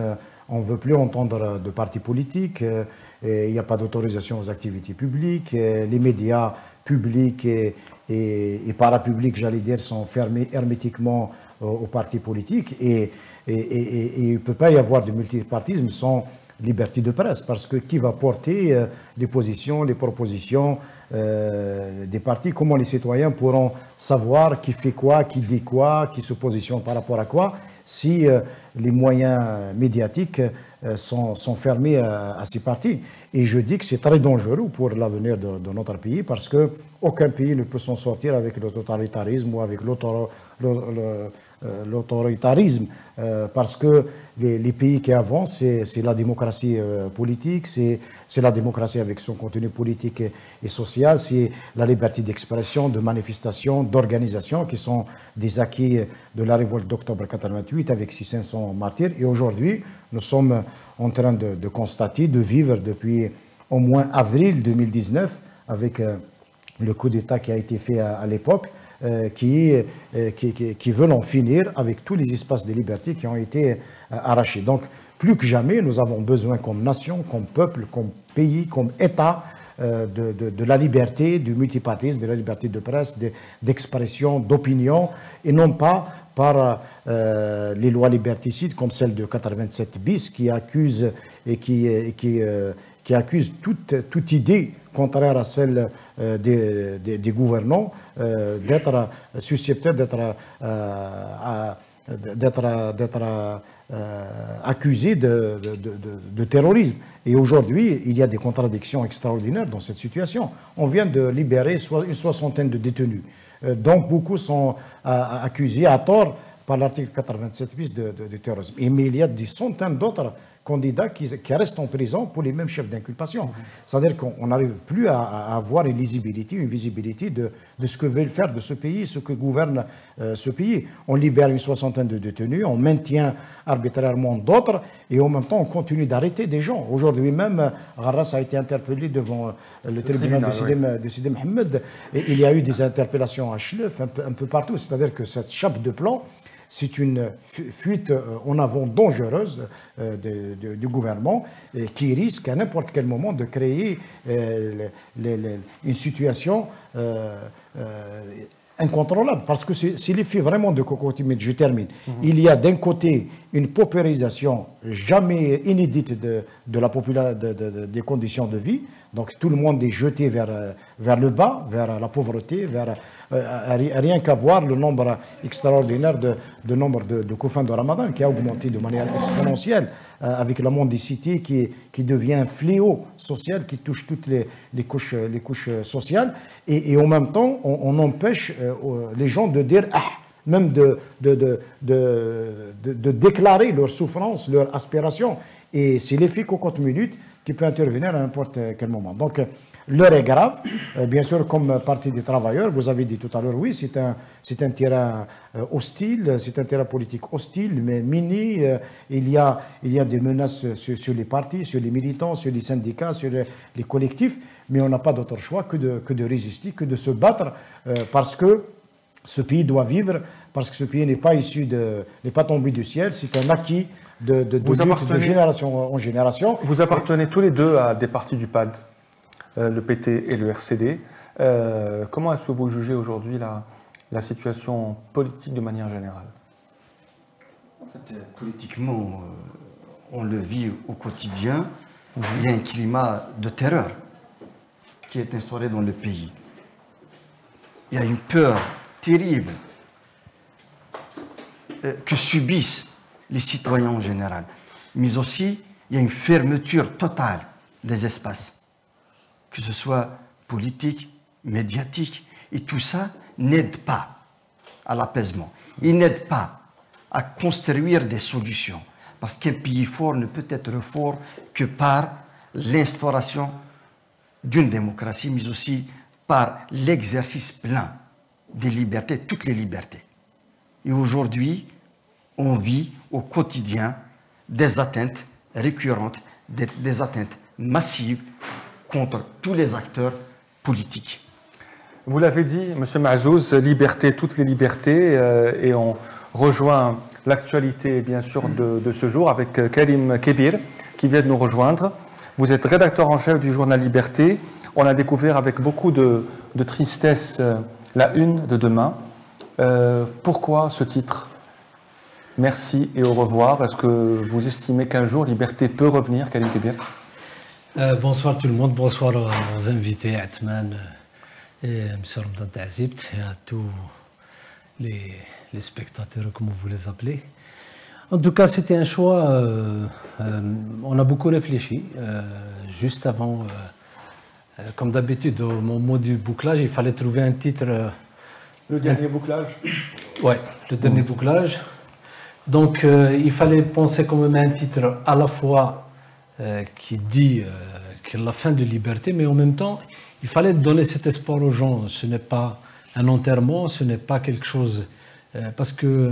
on ne veut plus entendre de partis politiques, euh, il n'y a pas d'autorisation aux activités publiques, euh, les médias publics et, et, et parapublics, j'allais dire, sont fermés hermétiquement aux, aux partis politiques. Et, et, et, et il ne peut pas y avoir de multipartisme sans liberté de presse, parce que qui va porter euh, les positions, les propositions euh, des partis, comment les citoyens pourront savoir qui fait quoi, qui dit quoi, qui se positionne par rapport à quoi, si euh, les moyens médiatiques euh, sont, sont fermés à, à ces partis. Et je dis que c'est très dangereux pour l'avenir de, de notre pays, parce qu'aucun pays ne peut s'en sortir avec le totalitarisme ou avec l'autor, le, le, l'autoritarisme, euh, parce que les, les pays qui avancent, c'est la démocratie euh, politique, c'est la démocratie avec son contenu politique et, et social, c'est la liberté d'expression, de manifestation, d'organisation, qui sont des acquis de la révolte d'octobre quatre-vingt-huit avec six cents martyrs. Et aujourd'hui, nous sommes en train de, de constater, de vivre depuis au moins avril deux mille dix-neuf, avec euh, le coup d'État qui a été fait à, à l'époque, Euh, qui, euh, qui, qui, qui veulent en finir avec tous les espaces de liberté qui ont été euh, arrachés. Donc, plus que jamais, nous avons besoin comme nation, comme peuple, comme pays, comme État, euh, de, de, de la liberté, du multipartisme, de la liberté de presse, d'expression, d'opinion, et non pas par euh, les lois liberticides comme celle de quatre-vingt-sept bis qui accuse et qui, et qui, euh, qui accuse toute, toute idée contraire à celle euh, des, des, des gouvernants, euh, d'être susceptible d'être euh, d'être euh, accusé de, de, de, de terrorisme. Et aujourd'hui, il y a des contradictions extraordinaires dans cette situation. On vient de libérer une soixantaine de détenus. Euh, donc beaucoup sont euh, accusés à tort par l'article quatre-vingt-sept bis de, de, de terrorisme. Et, mais il y a des centaines d'autres candidats qui, qui restent en prison pour les mêmes chefs d'inculpation. Mmh. C'est-à-dire qu'on n'arrive plus à, à avoir une lisibilité, une visibilité de, de ce que veut faire de ce pays, ce que gouverne euh, ce pays. On libère une soixantaine de détenus, on maintient arbitrairement d'autres, et en même temps, on continue d'arrêter des gens. Aujourd'hui même, Gharras a été interpellé devant le, le tribunal, tribunal de Sidi Mohamed, et il y a eu des interpellations à Chlef, un peu, un peu partout. C'est-à-dire que cette chape de plomb, c'est une fuite en avant dangereuse euh, de, de, du gouvernement et qui risque à n'importe quel moment de créer euh, les, les, une situation euh, euh, incontrôlable. Parce que c'est l'effet vraiment de cocotte, mais je termine. Mm-hmm. Il y a d'un côté une paupérisation jamais inédite de, de la popula de, de, de, des conditions de vie. Donc tout le monde est jeté vers, vers le bas, vers la pauvreté, vers euh, rien qu'à voir le nombre extraordinaire de, de nombre de, de coffins de Ramadan qui a augmenté de manière exponentielle euh, avec la mendicité qui, qui devient un fléau social qui touche toutes les, les, couches, les couches sociales. Et, et en même temps, on, on empêche euh, les gens de dire « Ah !» même de, de, de, de, de, de déclarer leur souffrance, leur aspiration. Et c'est l'effet cocotte minute qui peut intervenir à n'importe quel moment. Donc, l'heure est grave. Euh, bien sûr, comme Parti des travailleurs, vous avez dit tout à l'heure, oui, c'est un, c'est un terrain euh, hostile, c'est un terrain politique hostile, mais mini. Euh, il, y a, il y a des menaces sur, sur les partis, sur les militants, sur les syndicats, sur les, les collectifs, mais on n'a pas d'autre choix que de, que de résister, que de se battre, euh, parce que ce pays doit vivre, parce que ce pays n'est pas issu de, n'est pas tombé du ciel, c'est un acquis de, de, de, lutte de génération en génération. Vous appartenez tous les deux à des partis du P A D, euh, le P T et le R C D. Euh, comment est-ce que vous jugez aujourd'hui la, la situation politique de manière générale? En fait, politiquement, euh, on le vit au quotidien. Mmh. Il y a un climat de terreur qui est instauré dans le pays. Il y a une peur terrible euh, que subissent les citoyens en général. Mais aussi, il y a une fermeture totale des espaces, que ce soit politique, médiatique, et tout ça n'aide pas à l'apaisement. Il n'aide pas à construire des solutions, parce qu'un pays fort ne peut être fort que par l'instauration d'une démocratie, mais aussi par l'exercice plein des libertés, toutes les libertés. Et aujourd'hui, on vit au quotidien des atteintes récurrentes, des, des atteintes massives contre tous les acteurs politiques. Vous l'avez dit, M. Mazouz, liberté, toutes les libertés, euh, et on, rejoint l'actualité, bien sûr, de, de ce jour avec Karim Kébir, qui vient de nous rejoindre. Vous êtes rédacteur en chef du journal Liberté. On a découvert avec beaucoup de, de tristesse euh, la une de demain. Euh, pourquoi ce titre ? Merci et au revoir. Est-ce que vous estimez qu'un jour Liberté peut revenir, Karim Kébir ? euh, Bonsoir tout le monde, bonsoir aux invités, Atman et M. Ramadan Tazibt, et à tous les, les spectateurs, comme vous les appelez. En tout cas, c'était un choix, euh, euh, on a beaucoup réfléchi. Euh, juste avant, euh, euh, comme d'habitude, au moment du bouclage, il fallait trouver un titre. Euh, le dernier un... bouclage Oui, le dernier mmh. bouclage. Donc, euh, il fallait penser quand même à un titre à la fois euh, qui dit euh, que la fin de Liberté, mais en même temps, il fallait donner cet espoir aux gens. Ce n'est pas un enterrement, ce n'est pas quelque chose... Euh, parce que, euh,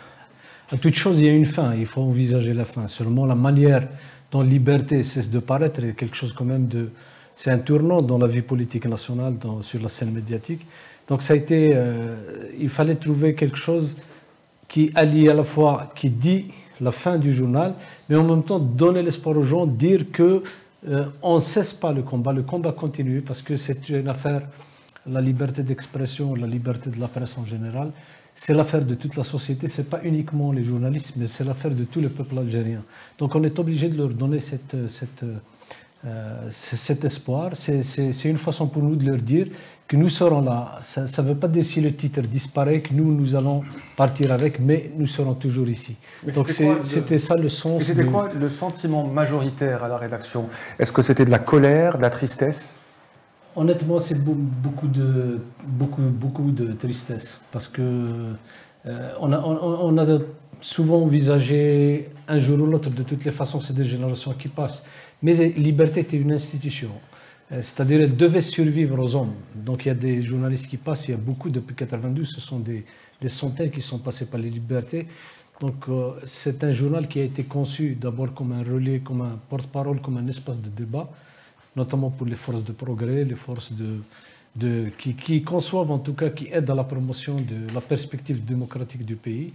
à toute chose, il y a une fin, il faut envisager la fin. Seulement, la manière dont Liberté cesse de paraître est quelque chose quand même de... C'est un tournant dans la vie politique nationale, dans, sur la scène médiatique. Donc, ça a été... Euh, il fallait trouver quelque chose qui allie à la fois, qui dit la fin du journal, mais en même temps donner l'espoir aux gens, dire que euh, on ne cesse pas le combat, le combat continue, parce que c'est une affaire, la liberté d'expression, la liberté de la presse en général, c'est l'affaire de toute la société, ce n'est pas uniquement les journalistes, mais c'est l'affaire de tout le peuple algérien. Donc on est obligé de leur donner cette, cette, euh, cet espoir, c'est une façon pour nous de leur dire que nous serons là. Ça ne veut pas dire si le titre disparaît, que nous, nous allons partir avec, mais nous serons toujours ici. Mais donc c'était ça le sens. C'était de... quoi le sentiment majoritaire à la rédaction? Est-ce que c'était de la colère, de la tristesse? Honnêtement, c'est beaucoup de, beaucoup, beaucoup de tristesse, parce que euh, on, a, on, on a souvent envisagé un jour ou l'autre, de toutes les façons, c'est des générations qui passent. Mais Liberté était une institution. C'est-à-dire qu'elle devait survivre aux hommes. Donc il y a des journalistes qui passent, il y a beaucoup depuis quatre-vingt-douze, ce sont des, des centaines qui sont passés par les Libertés. Donc euh, c'est un journal qui a été conçu d'abord comme un relais, comme un porte-parole, comme un espace de débat, notamment pour les forces de progrès, les forces de, de, qui, qui conçoivent en tout cas, qui aident à la promotion de la perspective démocratique du pays,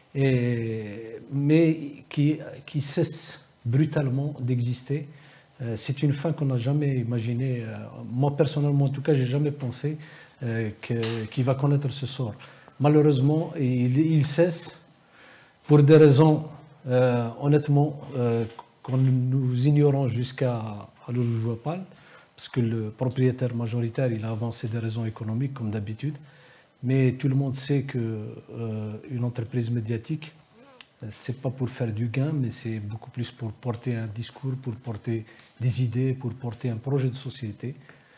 et, mais qui, qui cesse brutalement d'exister. C'est une fin qu'on n'a jamais imaginée. Moi, personnellement, en tout cas, je n'ai jamais pensé euh, qu'il qu va connaître ce sort. Malheureusement, il, il cesse pour des raisons, euh, honnêtement, euh, qu'on nous ignorons jusqu'à l'heure où je vous parle, parce que le propriétaire majoritaire, il a avancé des raisons économiques, comme d'habitude. Mais tout le monde sait qu'une euh, entreprise médiatique, c'est pas pour faire du gain, mais c'est beaucoup plus pour porter un discours, pour porter des idées, pour porter un projet de société.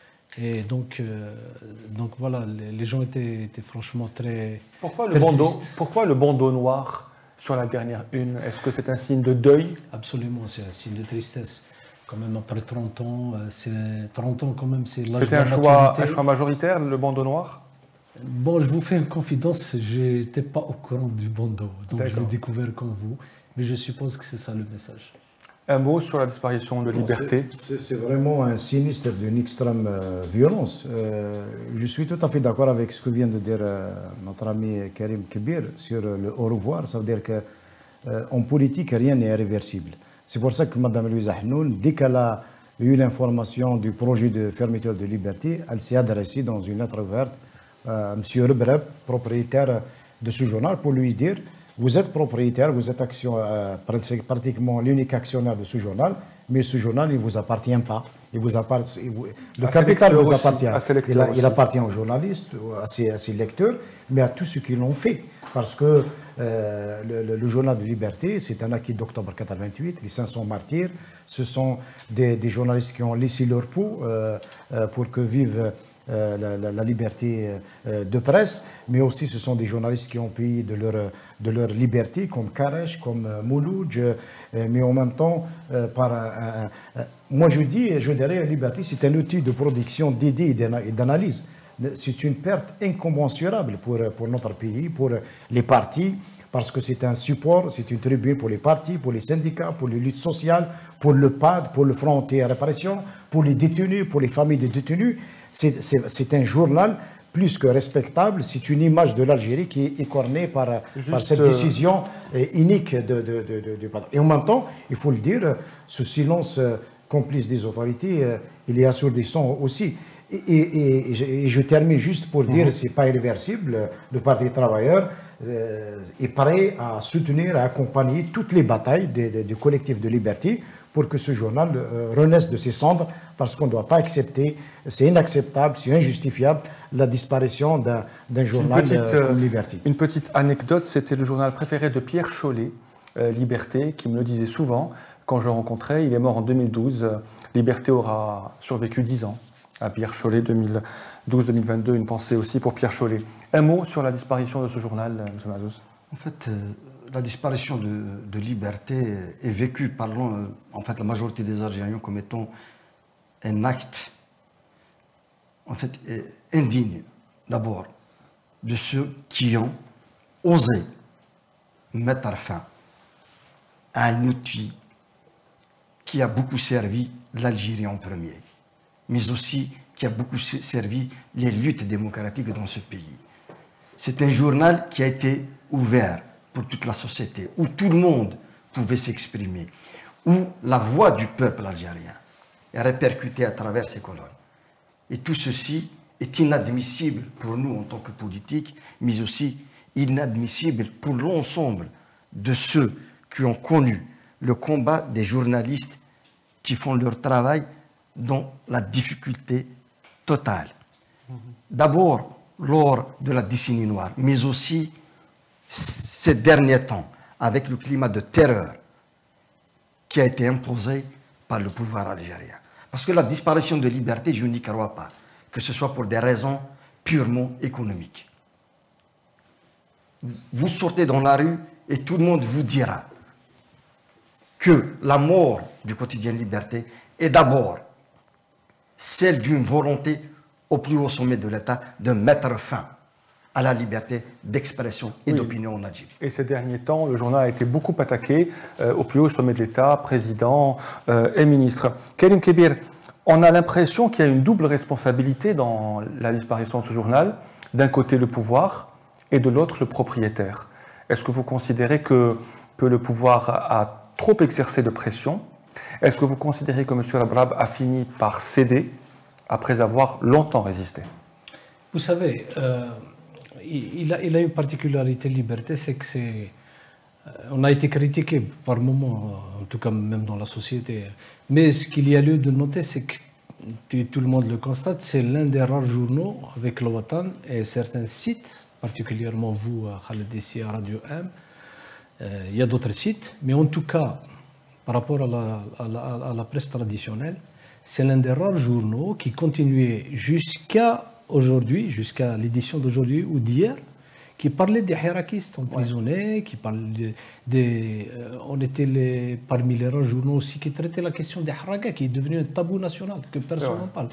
Et donc, euh, donc voilà, les, les gens étaient, étaient franchement très... Pourquoi le, bandeau, pourquoi le bandeau noir sur la dernière une? Est-ce que c'est un signe de deuil? Absolument, c'est un signe de tristesse. Quand même, après trente ans, c'est trente ans quand même, c'est l'âge de C'était un choix, un choix majoritaire, le bandeau noir? Bon, je vous fais une confidence, je n'étais pas au courant du bandeau, donc je l'ai découvert comme vous, mais je suppose que c'est ça le message. Un mot sur la disparition de Liberté? C'est vraiment un sinistre d'une extrême euh, violence. Euh, je suis tout à fait d'accord avec ce que vient de dire euh, notre ami Karim Kébir sur le au revoir. Ça veut dire qu'en euh, politique, rien n'est irréversible. C'est pour ça que Mme Louise Hanoun, dès qu'elle a eu l'information du projet de fermeture de Liberté, elle s'est adressée dans une lettre ouverte à M. Rebreb, propriétaire de ce journal, pour lui dire: vous êtes propriétaire, vous êtes action, euh, pratiquement l'unique actionnaire de ce journal, mais ce journal ne vous appartient pas. Il vous appartient, le à capital vous appartient. Il, a, il appartient aux journalistes, à ses, à ses lecteurs, mais à tous ceux qui l'ont fait. Parce que euh, le, le, le journal de Liberté, c'est un acquis d'octobre quatre-vingt-huit, les cinq cents martyrs, ce sont des, des journalistes qui ont laissé leur peau euh, euh, pour que vive Euh, la, la, la liberté euh, de presse, mais aussi ce sont des journalistes qui ont payé de leur, de leur liberté, comme Karesh, comme euh, Mouloudj, euh, mais en même temps, euh, par un, un, un, moi je dis, je dirais, la liberté, c'est un outil de production d'idées et d'analyse. C'est une perte incommensurable pour, pour notre pays, pour les partis, parce que c'est un support, c'est une tribune pour les partis, pour les syndicats, pour les luttes sociales, pour le P A D, pour le Front anti-répression, pour les détenus, pour les familles des détenus. C'est un journal plus que respectable. C'est une image de l'Algérie qui est écornée par, par cette euh... décision unique de, de, de, de, de Et en même temps, il faut le dire, ce silence complice des autorités, il est assourdissant aussi. Et, et, et, je, et je termine juste pour dire que ce n'est pas irréversible. Le Parti des travailleurs euh, est prêt à soutenir, à accompagner toutes les batailles du collectif de liberté pour que ce journal euh, renaisse de ses cendres, parce qu'on ne doit pas accepter, c'est inacceptable, c'est injustifiable, la disparition d'un journal petite, euh, comme Liberté. Une petite anecdote, c'était le journal préféré de Pierre Chollet, euh, Liberté, qui me le disait souvent quand je le rencontrais. Il est mort en deux mille douze. Euh, Liberté aura survécu dix ans à Pierre Chollet, deux mille douze deux mille vingt-deux. Une pensée aussi pour Pierre Chollet. Un mot sur la disparition de ce journal, euh, M. Mazous. En fait, euh, la disparition de, de Liberté est vécue par euh, en fait, la majorité des Algériens comme étant un acte en fait, indigne, d'abord, de ceux qui ont osé mettre fin à un outil qui a beaucoup servi l'Algérie en premier, mais aussi qui a beaucoup servi les luttes démocratiques dans ce pays. C'est un journal qui a été ouvert pour toute la société, où tout le monde pouvait s'exprimer, où la voix du peuple algérien est répercutée à travers ces colonnes. Et tout ceci est inadmissible pour nous en tant que politiques, mais aussi inadmissible pour l'ensemble de ceux qui ont connu le combat des journalistes qui font leur travail dans la difficulté totale. D'abord, lors de la décennie noire, mais aussi ces derniers temps, avec le climat de terreur qui a été imposé par le pouvoir algérien. Parce que la disparition de Liberté, je n'y crois pas, que ce soit pour des raisons purement économiques. Vous sortez dans la rue et tout le monde vous dira que la mort du quotidien Liberté est d'abord celle d'une volonté au plus haut sommet de l'État de mettre fin à la liberté d'expression et oui. d'opinion en Algérie. Et ces derniers temps, le journal a été beaucoup attaqué euh, au plus haut sommet de l'État, président euh, et ministre. Karim Kébir, on a l'impression qu'il y a une double responsabilité dans la disparition de ce journal. D'un côté, le pouvoir et de l'autre, le propriétaire. Est-ce que vous considérez que, que le pouvoir a trop exercé de pression? Est-ce que vous considérez que M. Rabrab a fini par céder après avoir longtemps résisté? Vous savez, euh, il, a, il a une particularité, Liberté, c'est que c'est... On a été critiqué par moments, en tout cas même dans la société. Mais ce qu'il y a lieu de noter, c'est que tout le monde le constate, c'est l'un des rares journaux avec le Watan et certains sites, particulièrement vous, Khaled ici à Radio M. Euh, il y a d'autres sites, mais en tout cas, par rapport à la, à la, à la presse traditionnelle, c'est l'un des rares journaux qui continuait jusqu'à aujourd'hui, jusqu'à l'édition d'aujourd'hui ou d'hier, qui parlait des hirakistes emprisonnés, ouais. qui parlait des... des euh, on était les, parmi les rares journaux aussi qui traitaient la question des harakas, qui est devenu un tabou national, que personne n'en ouais. parle.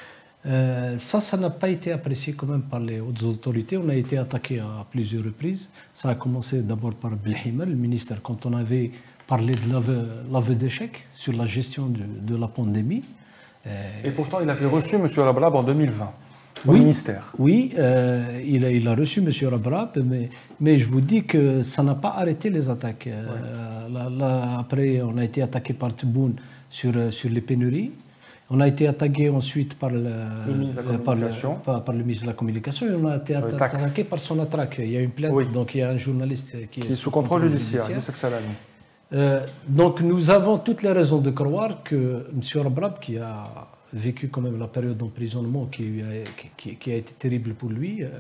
Euh, ça, ça n'a pas été apprécié quand même par les hautes autorités. On a été attaqué à plusieurs reprises. Ça a commencé d'abord par Belhima, le ministre, quand on avait parlé de l'aveu d'échec sur la gestion de, de la pandémie. Euh, Et pourtant, il avait reçu M. Rabrab en deux mille vingt. Au oui, ministère. Oui, euh, il, a, il a reçu M. Rabrab, mais, mais je vous dis que ça n'a pas arrêté les attaques. Ouais. Euh, là, là, après, on a été attaqué par Tebboune sur, sur les pénuries. On a été attaqué ensuite par le, le, ministre, de la par, le, par, par le ministre de la Communication et on a été attaqué par son attaque. Il y a une plainte, oui. donc il y a un journaliste qui, qui est sous contrôle judiciaire, Youssef Salami. Euh, donc nous avons toutes les raisons de croire que M. Rabrab, qui a vécu quand même la période d'emprisonnement qui, qui, qui a été terrible pour lui, euh,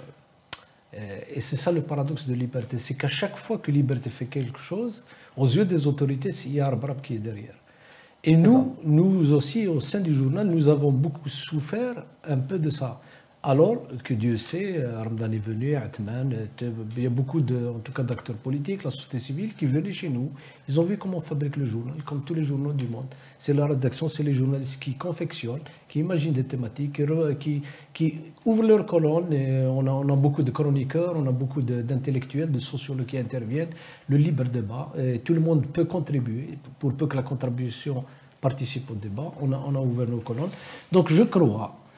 et c'est ça le paradoxe de Liberté, c'est qu'à chaque fois que Liberté fait quelque chose, aux yeux des autorités, il y a Rabrab qui est derrière. Et nous, nous aussi, au sein du journal, nous avons beaucoup souffert un peu de ça. Alors que Dieu sait, Ramadan est venu, Atman, il y a beaucoup de, en tout cas d'acteurs politiques, la société civile qui venaient chez nous. Ils ont vu comment on fabrique le journal, comme tous les journaux du monde. C'est la rédaction, c'est les journalistes qui confectionnent, qui imaginent des thématiques, qui, qui ouvrent leurs colonnes. Et on, a, on a beaucoup de chroniqueurs, on a beaucoup d'intellectuels, de, de sociologues qui interviennent, le libre débat. Et tout le monde peut contribuer, pour peu que la contribution participe au débat. On a, on a ouvert nos colonnes. Donc je crois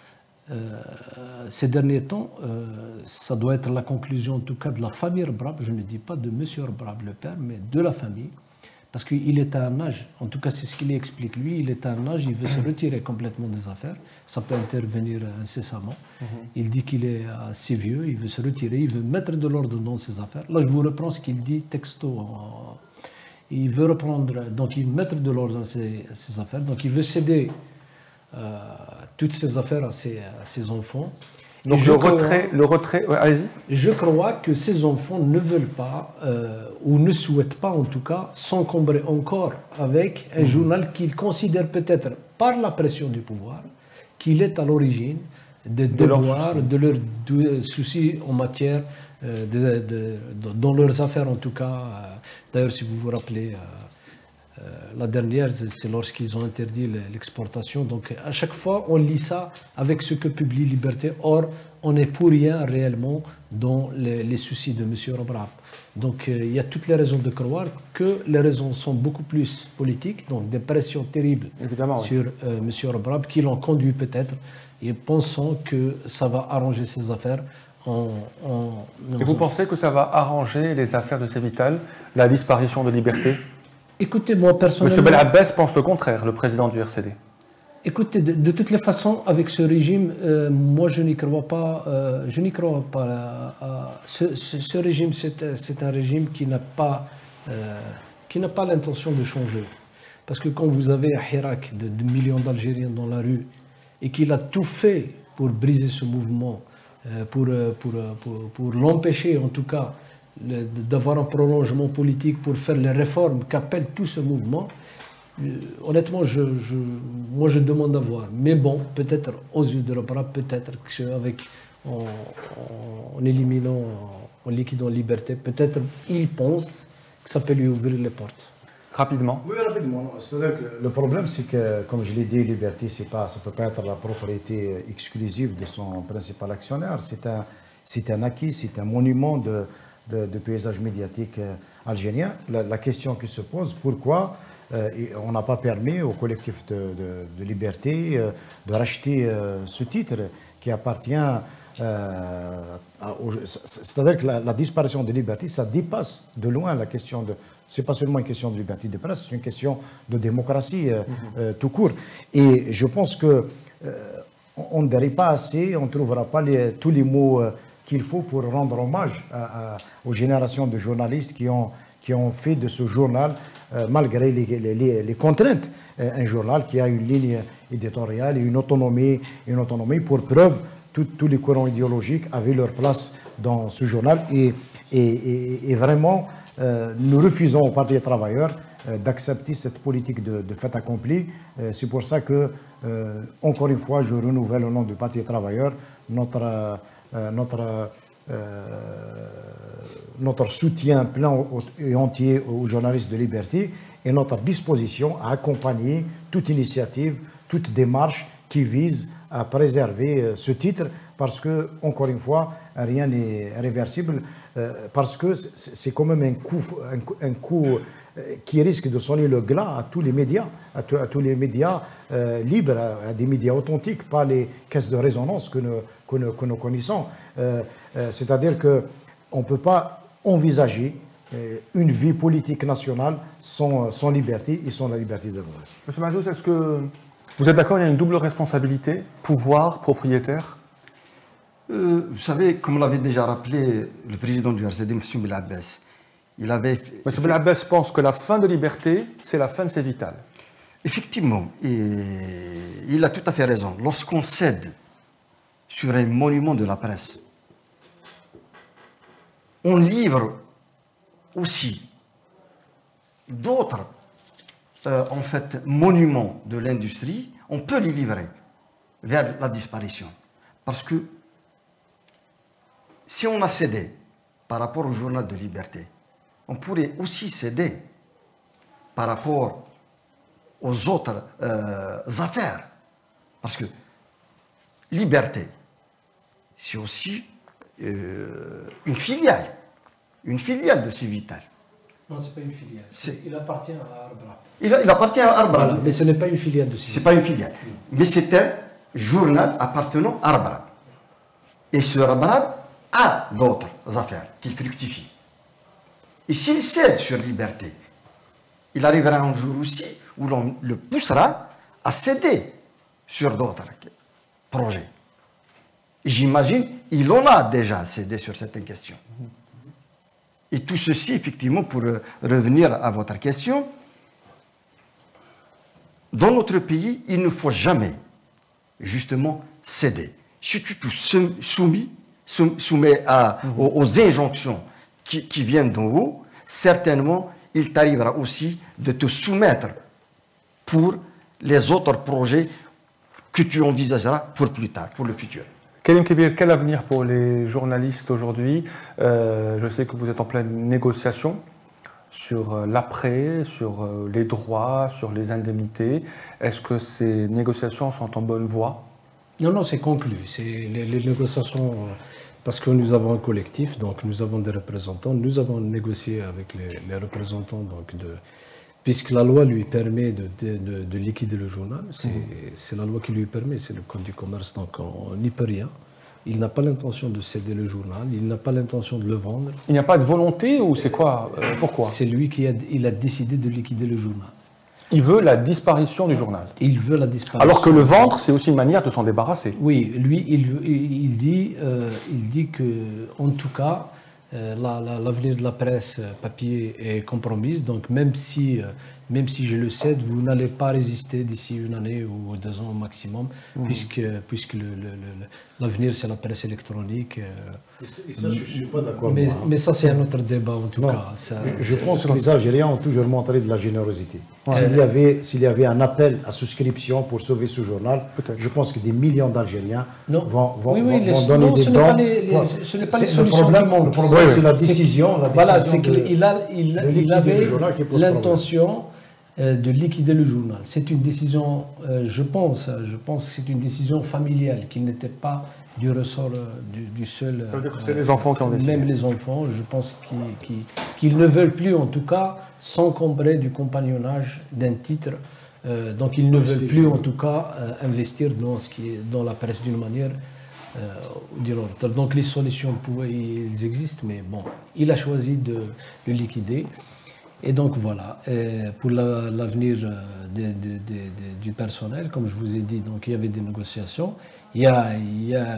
euh, ces derniers temps, euh, ça doit être la conclusion en tout cas de la famille Rebrab, je ne dis pas de M. Rebrab le père, mais de la famille, parce qu'il est à un âge, en tout cas c'est ce qu'il explique lui, il est à un âge, il veut se retirer complètement des affaires, ça peut intervenir incessamment, mm-hmm. il dit qu'il est assez vieux, il veut se retirer, il veut mettre de l'ordre dans ses affaires. Là je vous reprends ce qu'il dit texto, en, il veut reprendre, donc il veut mettre de l'ordre dans ses, ses affaires, donc il veut céder euh, toutes ses affaires à ses, à ses enfants. Donc le retrait, le retrait, ouais, allez-y. Je crois que ces enfants ne veulent pas, euh, ou ne souhaitent pas en tout cas, s'encombrer encore avec un mmh. journal qu'ils considèrent peut-être par la pression du pouvoir, qu'il est à l'origine des devoirs, de leurs de soucis en matière, euh, de, de, de, dans leurs affaires en tout cas. Euh, D'ailleurs, si vous vous rappelez, euh, euh, la dernière, c'est lorsqu'ils ont interdit l'exportation. Donc à chaque fois, on lit ça avec ce que publie Liberté. Or, on n'est pour rien réellement dans les, les soucis de M. Rebrab. Donc euh, il y a toutes les raisons de croire que les raisons sont beaucoup plus politiques, donc des pressions terribles Évidemment, sur oui. euh, M. Rebrab, qui l'ont conduit peut-être, et pensant que ça va arranger ses affaires. En, en, et vous en... pensez que ça va arranger les affaires de Cévital, la disparition de Liberté? Écoutez, moi personnellement... M. Belabès pense le contraire, le président du R C D. Écoutez, de, de toutes les façons, avec ce régime, euh, moi je n'y crois pas. Euh, je n'y crois pas. À, à, ce, ce, ce régime, c'est un régime qui n'a pas, euh, qui n'a pas l'intention de changer. Parce que quand vous avez à Hirak de, de millions d'Algériens dans la rue et qu'il a tout fait pour briser ce mouvement, euh, pour, pour, pour, pour l'empêcher en tout cas d'avoir un prolongement politique, pour faire les réformes qu'appelle tout ce mouvement, honnêtement, je, je, moi je demande à voir. Mais bon, peut-être aux yeux de Rebrab, peut-être qu'avec en, en éliminant, en liquidant Liberté, peut-être il pense que ça peut lui ouvrir les portes. Rapidement. Oui, rapidement. C'est-à-dire que le problème, c'est que, comme je l'ai dit, Liberté, c'est pas, ça ne peut pas être la propriété exclusive de son principal actionnaire. C'est un, c'est un acquis, c'est un monument de, de, de paysage médiatique algérien. La, la question qui se pose, pourquoi Euh, on n'a pas permis au collectif de, de, de Liberté euh, de racheter euh, ce titre qui appartient, euh, c'est-à-dire que la, la disparition de Liberté, ça dépasse de loin la question de, c'est pas seulement une question de liberté de presse, c'est une question de démocratie euh, mm-hmm. euh, tout court. Et je pense que euh, on ne dirait pas assez, on ne trouvera pas les, tous les mots euh, qu'il faut pour rendre hommage à, à, aux générations de journalistes qui ont, qui ont fait de ce journal, Euh, malgré les, les, les contraintes, euh, un journal qui a une ligne éditoriale et une autonomie, une autonomie pour preuve, tous les courants idéologiques avaient leur place dans ce journal et, et, et, et vraiment euh, nous refusons au Parti des travailleurs euh, d'accepter cette politique de, de fait accompli. Euh, C'est pour ça que, euh, encore une fois, je renouvelle au nom du Parti des travailleurs notre, euh, notre Euh, notre soutien plein et entier aux journalistes de Liberté et notre disposition à accompagner toute initiative, toute démarche qui vise à préserver ce titre parce que, encore une fois, rien n'est réversible, euh, parce que c'est quand même un coup, un, un coup qui risque de sonner le glas à tous les médias, à, to, à tous les médias euh, libres, à, à des médias authentiques, pas les caisses de résonance que nous, que nous, que nous connaissons. Euh, euh, C'est-à-dire qu'on ne peut pas envisager euh, une vie politique nationale sans, sans liberté et sans la liberté de la presse. Monsieur Mazouz, est-ce que vous êtes d'accord, il y a une double responsabilité, pouvoir, propriétaire? euh, Vous savez, comme l'avait déjà rappelé le président du R C D, M. Belabès, il avait... M. Belabès pense que la fin de Liberté, c'est la fin de Cévital. Effectivement, et il a tout à fait raison. Lorsqu'on cède sur un monument de la presse, on livre aussi d'autres euh, en fait, monuments de l'industrie, on peut les livrer vers la disparition. Parce que si on a cédé par rapport au journal de Liberté, on pourrait aussi céder par rapport aux autres euh, affaires. Parce que Liberté, c'est aussi euh, une filiale, une filiale de Cévital. Non, ce n'est pas une filiale. Il appartient à Rebrab. Il, il appartient à Rebrab. Voilà, mais ce n'est pas une filiale de Cévital. Ce n'est pas une filiale. Mm. Mais c'était journal appartenant à Rabrab. Et ce Rabrab a d'autres affaires qu'il fructifie. Et s'il cède sur Liberté, il arrivera un jour aussi où l'on le poussera à céder sur d'autres projets. Et j'imagine, il en a déjà cédé sur certaines questions. Et tout ceci, effectivement, pour revenir à votre question, dans notre pays, il ne faut jamais, justement, céder. Si tu te soumis, soumets à, mmh. aux, aux injonctions qui, qui viennent d'en haut, certainement, il t'arrivera aussi de te soumettre pour les autres projets que tu envisageras pour plus tard, pour le futur. Karim Kébir, quel avenir pour les journalistes aujourd'hui? euh, Je sais que vous êtes en pleine négociation sur l'après, sur les droits, sur les indemnités. Est-ce que ces négociations sont en bonne voie? Non, non, c'est conclu. Les, les négociations, parce que nous avons un collectif, donc nous avons des représentants. Nous avons négocié avec les, les représentants, donc de, puisque la loi lui permet de, de, de, de liquider le journal. C'est mmh. la loi qui lui permet, c'est le Code du commerce, donc on n'y peut rien. Il n'a pas l'intention de céder le journal, il n'a pas l'intention de le vendre. Il n'y a pas de volonté ou c'est quoi euh, Pourquoi? C'est lui qui a, il a décidé de liquider le journal. Il veut la disparition du journal. Il veut la disparition. Alors que le vendre, c'est aussi une manière de s'en débarrasser. Oui, lui, il, il, dit, euh, il dit que, en tout cas, euh, l'avenir la, la, de la presse papier est compromise. Donc même si, euh, même si je le cède, vous n'allez pas résister d'ici une année ou deux ans au maximum, mmh. puisque, puisque l'avenir c'est la presse électronique. Euh, et ça, je ne suis pas d'accord. Mais, mais ça, c'est un autre débat en tout non, cas. Ça, je pense que les Algériens ont toujours montré de la générosité. Ouais. S'il y avait, s'il y avait un appel à souscription pour sauver ce journal, je pense que des millions d'Algériens vont, vont, oui, oui, vont les, donner non, des ce dons. Les, les, ce n'est pas les solutions. Le problème, le problème oui, c'est la décision. La voilà, décision c'est qu'il a, il, il avait l'intention de liquider le journal. C'est une décision, euh, je pense, je pense que c'est une décision familiale qui n'était pas du ressort euh, du, du seul. Ça veut dire que c'est euh, les enfants qui ont décidé. Même les enfants, je pense qu'ils qu'ils, qu'ils ne veulent plus, en tout cas, s'encombrer du compagnonnage d'un titre. Euh, donc ils ne veulent plus, en tout cas, euh, investir dans ce qui est dans la presse d'une manière euh, ou d'une autre. Donc les solutions, pouvaient, ils existent, mais bon, il a choisi de le liquider. Et donc voilà, et pour l'avenir la, de, de, de, de, du personnel, comme je vous ai dit, donc il y avait des négociations, il y a, il y a,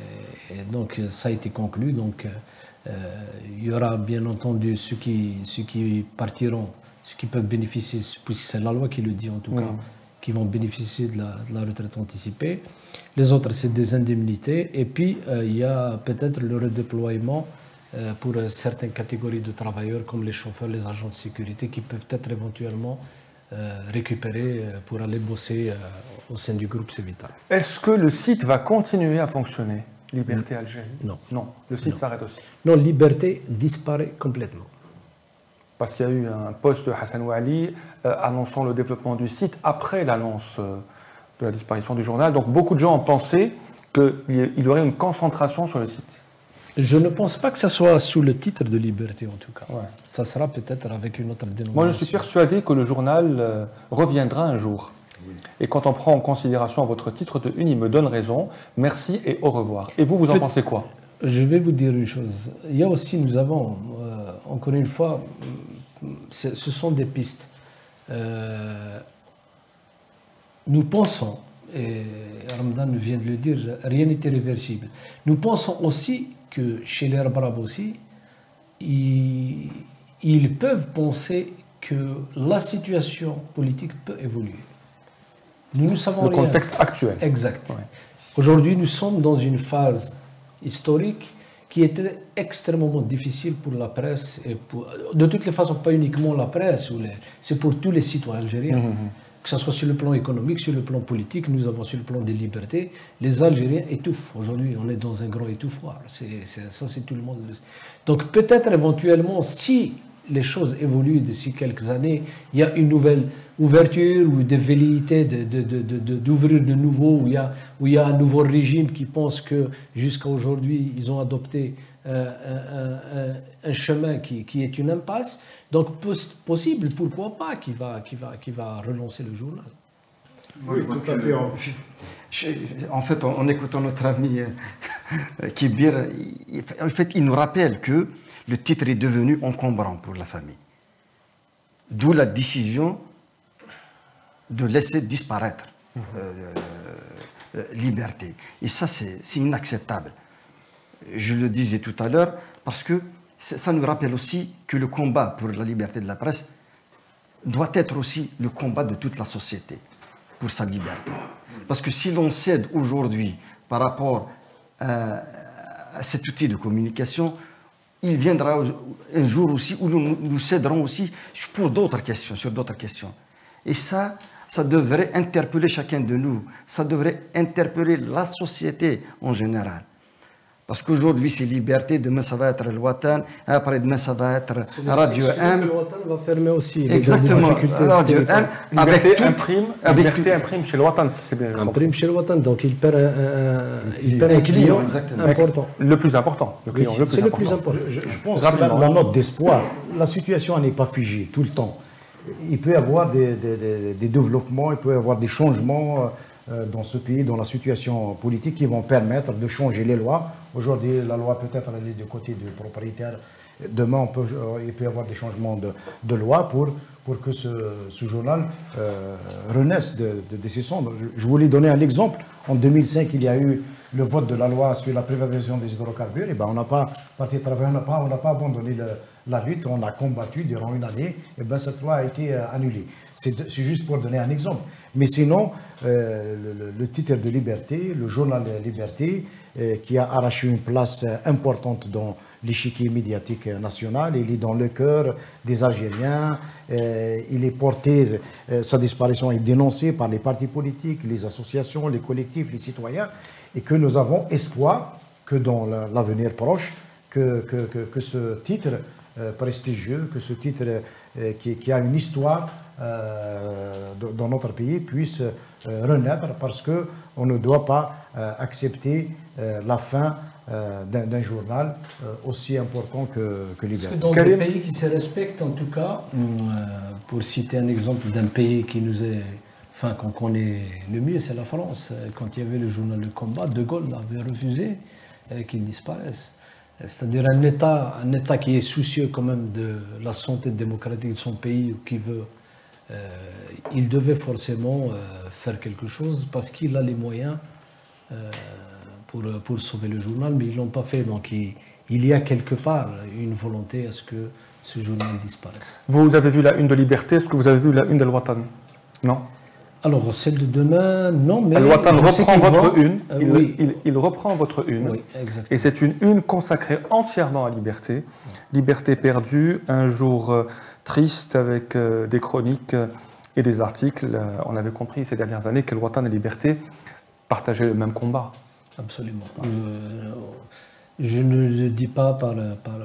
donc ça a été conclu, donc euh, il y aura bien entendu ceux qui, ceux qui partiront, ceux qui peuvent bénéficier, puisque c'est la loi qui le dit en tout mmh. cas, qui vont bénéficier de la, de la retraite anticipée. Les autres, c'est des indemnités, et puis euh, il y a peut-être le redéploiement pour certaines catégories de travailleurs comme les chauffeurs, les agents de sécurité qui peuvent être éventuellement euh, récupérés pour aller bosser euh, au sein du groupe Cévital. Est-ce que le site va continuer à fonctionner, Liberté Algérie? Non. Non, le site s'arrête aussi. Non, Liberté disparaît complètement. Parce qu'il y a eu un post de Hassan Ouali euh, annonçant le développement du site après l'annonce euh, de la disparition du journal. Donc beaucoup de gens ont pensé qu'il y aurait une concentration sur le site. Je ne pense pas que ça soit sous le titre de Liberté, en tout cas. Ouais. Ça sera peut-être avec une autre dénomination. Moi, je suis persuadé que le journal euh, reviendra un jour. Oui. Et quand on prend en considération votre titre de une, il me donne raison. Merci et au revoir. Et vous, vous en Peut pensez quoi? Je vais vous dire une chose. Il y a aussi, nous avons, euh, encore une fois, ce sont des pistes. Euh, nous pensons, et Ramadan vient de le dire, rien n'est irréversible. Nous pensons aussi que chez les Rabrab aussi, ils, ils peuvent penser que la situation politique peut évoluer. Nous ne savons Le rien. contexte actuel. Exact. Ouais. Aujourd'hui, nous sommes dans une phase historique qui était extrêmement difficile pour la presse, et pour, de toutes les façons, pas uniquement la presse, c'est pour tous les citoyens algériens. Mmh. Que ce soit sur le plan économique, sur le plan politique, nous avons sur le plan des libertés, les Algériens étouffent. Aujourd'hui, on est dans un grand étouffoir. C'est, c'est, ça, c'est tout le monde. Donc peut-être éventuellement, si les choses évoluent d'ici quelques années, il y a une nouvelle ouverture ou des velléités de, de, de, de, de, d'ouvrir de nouveau, où il, y a, où il y a un nouveau régime qui pense que jusqu'à aujourd'hui, ils ont adopté euh, un, un, un chemin qui, qui est une impasse. Donc, possible, pourquoi pas, qui va, qui va, qui va relancer le journal. Oui, tout à fait. je, en fait, en, en écoutant notre ami euh, Kibir, il, en fait, il nous rappelle que le titre est devenu encombrant pour la famille. D'où la décision de laisser disparaître euh, euh, euh, liberté. Et ça, c'est inacceptable. Je le disais tout à l'heure, parce que ça nous rappelle aussi que le combat pour la liberté de la presse doit être aussi le combat de toute la société pour sa liberté. Parce que si l'on cède aujourd'hui par rapport à, à cet outil de communication, il viendra un jour aussi où nous, nous céderons aussi pour d'autres questions, sur d'autres questions. Et ça, ça devrait interpeller chacun de nous. Ça devrait interpeller la société en général. Parce qu'aujourd'hui, c'est liberté, demain, ça va être le Watan, après-demain, ça va être Radio M. Le Watan va fermer aussi. Exactement, Radio M. Liberté Avec imprime, avec liberté imprime chez le Watan, c'est bien. Imprime chez le Watan, donc il perd un, un, il perd un client important. Le plus important. Le client Oui, le plus c'est le important. plus important. Je, je pense que la, la note d'espoir, la situation n'est pas figée tout le temps. Il peut y avoir des, des, des, des développements, il peut y avoir des changements euh, dans ce pays, dans la situation politique, qui vont permettre de changer les lois. Aujourd'hui, la loi peut-être elle est du côté du propriétaire. Demain, on peut, euh, il peut y avoir des changements de, de loi pour, pour que ce, ce journal euh, renaisse de, de, de ses cendres. Je, je voulais donner un exemple. En deux mille cinq, il y a eu le vote de la loi sur la prévention des hydrocarbures. Et ben, on n'a pas, parti travailler, on n'a pas, on n'a pas abandonné le, la lutte, on a combattu durant une année, et ben cette loi a été euh, annulée. C'est juste pour donner un exemple. Mais sinon, euh, le, le titre de Liberté, le journal Liberté, euh, qui a arraché une place importante dans l'échiquier médiatique national, il est dans le cœur des Algériens, euh, il est porté, euh, sa disparition est dénoncée par les partis politiques, les associations, les collectifs, les citoyens, et que nous avons espoir que dans l'avenir proche, que, que, que, que ce titre Euh, prestigieux, que ce titre euh, qui, qui a une histoire euh, dans notre pays puisse euh, renaître, parce qu'on ne doit pas euh, accepter euh, la fin euh, d'un journal euh, aussi important que, que Liberté. Dans des pays qui se respectent, en tout cas, euh, pour citer un exemple d'un pays qui nous est, enfin qu'on connaît le mieux, c'est la France. Quand il y avait le journal Le Combat, De Gaulle avait refusé euh, qu'il disparaisse. C'est-à-dire un État, un État qui est soucieux quand même de la santé démocratique de son pays, ou qui veut, euh, il devait forcément euh, faire quelque chose parce qu'il a les moyens euh, pour, pour sauver le journal, mais ils ne l'ont pas fait. Donc il, il y a quelque part une volonté à ce que ce journal disparaisse. Vous avez vu la une de Liberté, est-ce que vous avez vu la une de Al-Watan? Non. Alors, celle de demain, non, mais... Al-Watan reprend votre vont, une, euh, il, oui. il, il reprend votre une, oui, et c'est une une consacrée entièrement à Liberté. Liberté perdue, un jour euh, triste avec euh, des chroniques euh, et des articles. Euh, on avait compris ces dernières années qu'Al-Watan et Liberté partageaient le même combat. Absolument. Euh, je ne le dis pas par... par,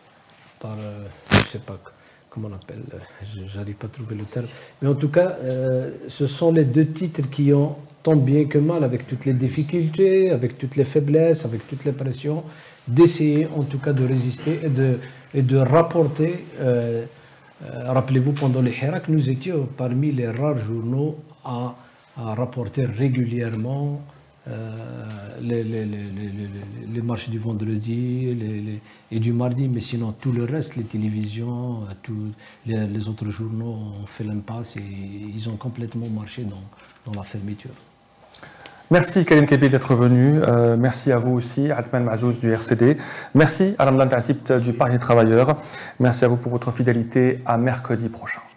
par je ne sais pas... comment on appelle, j'arrive pas à trouver le terme. Mais en tout cas, euh, ce sont les deux titres qui ont tant bien que mal, avec toutes les difficultés, avec toutes les faiblesses, avec toutes les pressions, d'essayer en tout cas de résister et de, et de rapporter. Euh, euh, Rappelez-vous, pendant les Hirak, nous étions parmi les rares journaux à, à rapporter régulièrement Euh, les, les, les, les, les marches du vendredi les, les, et du mardi, mais sinon tout le reste, les télévisions, tous les, les autres journaux ont fait l'impasse et ils ont complètement marché dans, dans la fermeture. Merci Karim Kebir d'être venu, euh, merci à vous aussi, Atman Mazouz du R C D, merci à Ramdan Tazibt du Parti des Travailleurs, merci à vous pour votre fidélité, à mercredi prochain.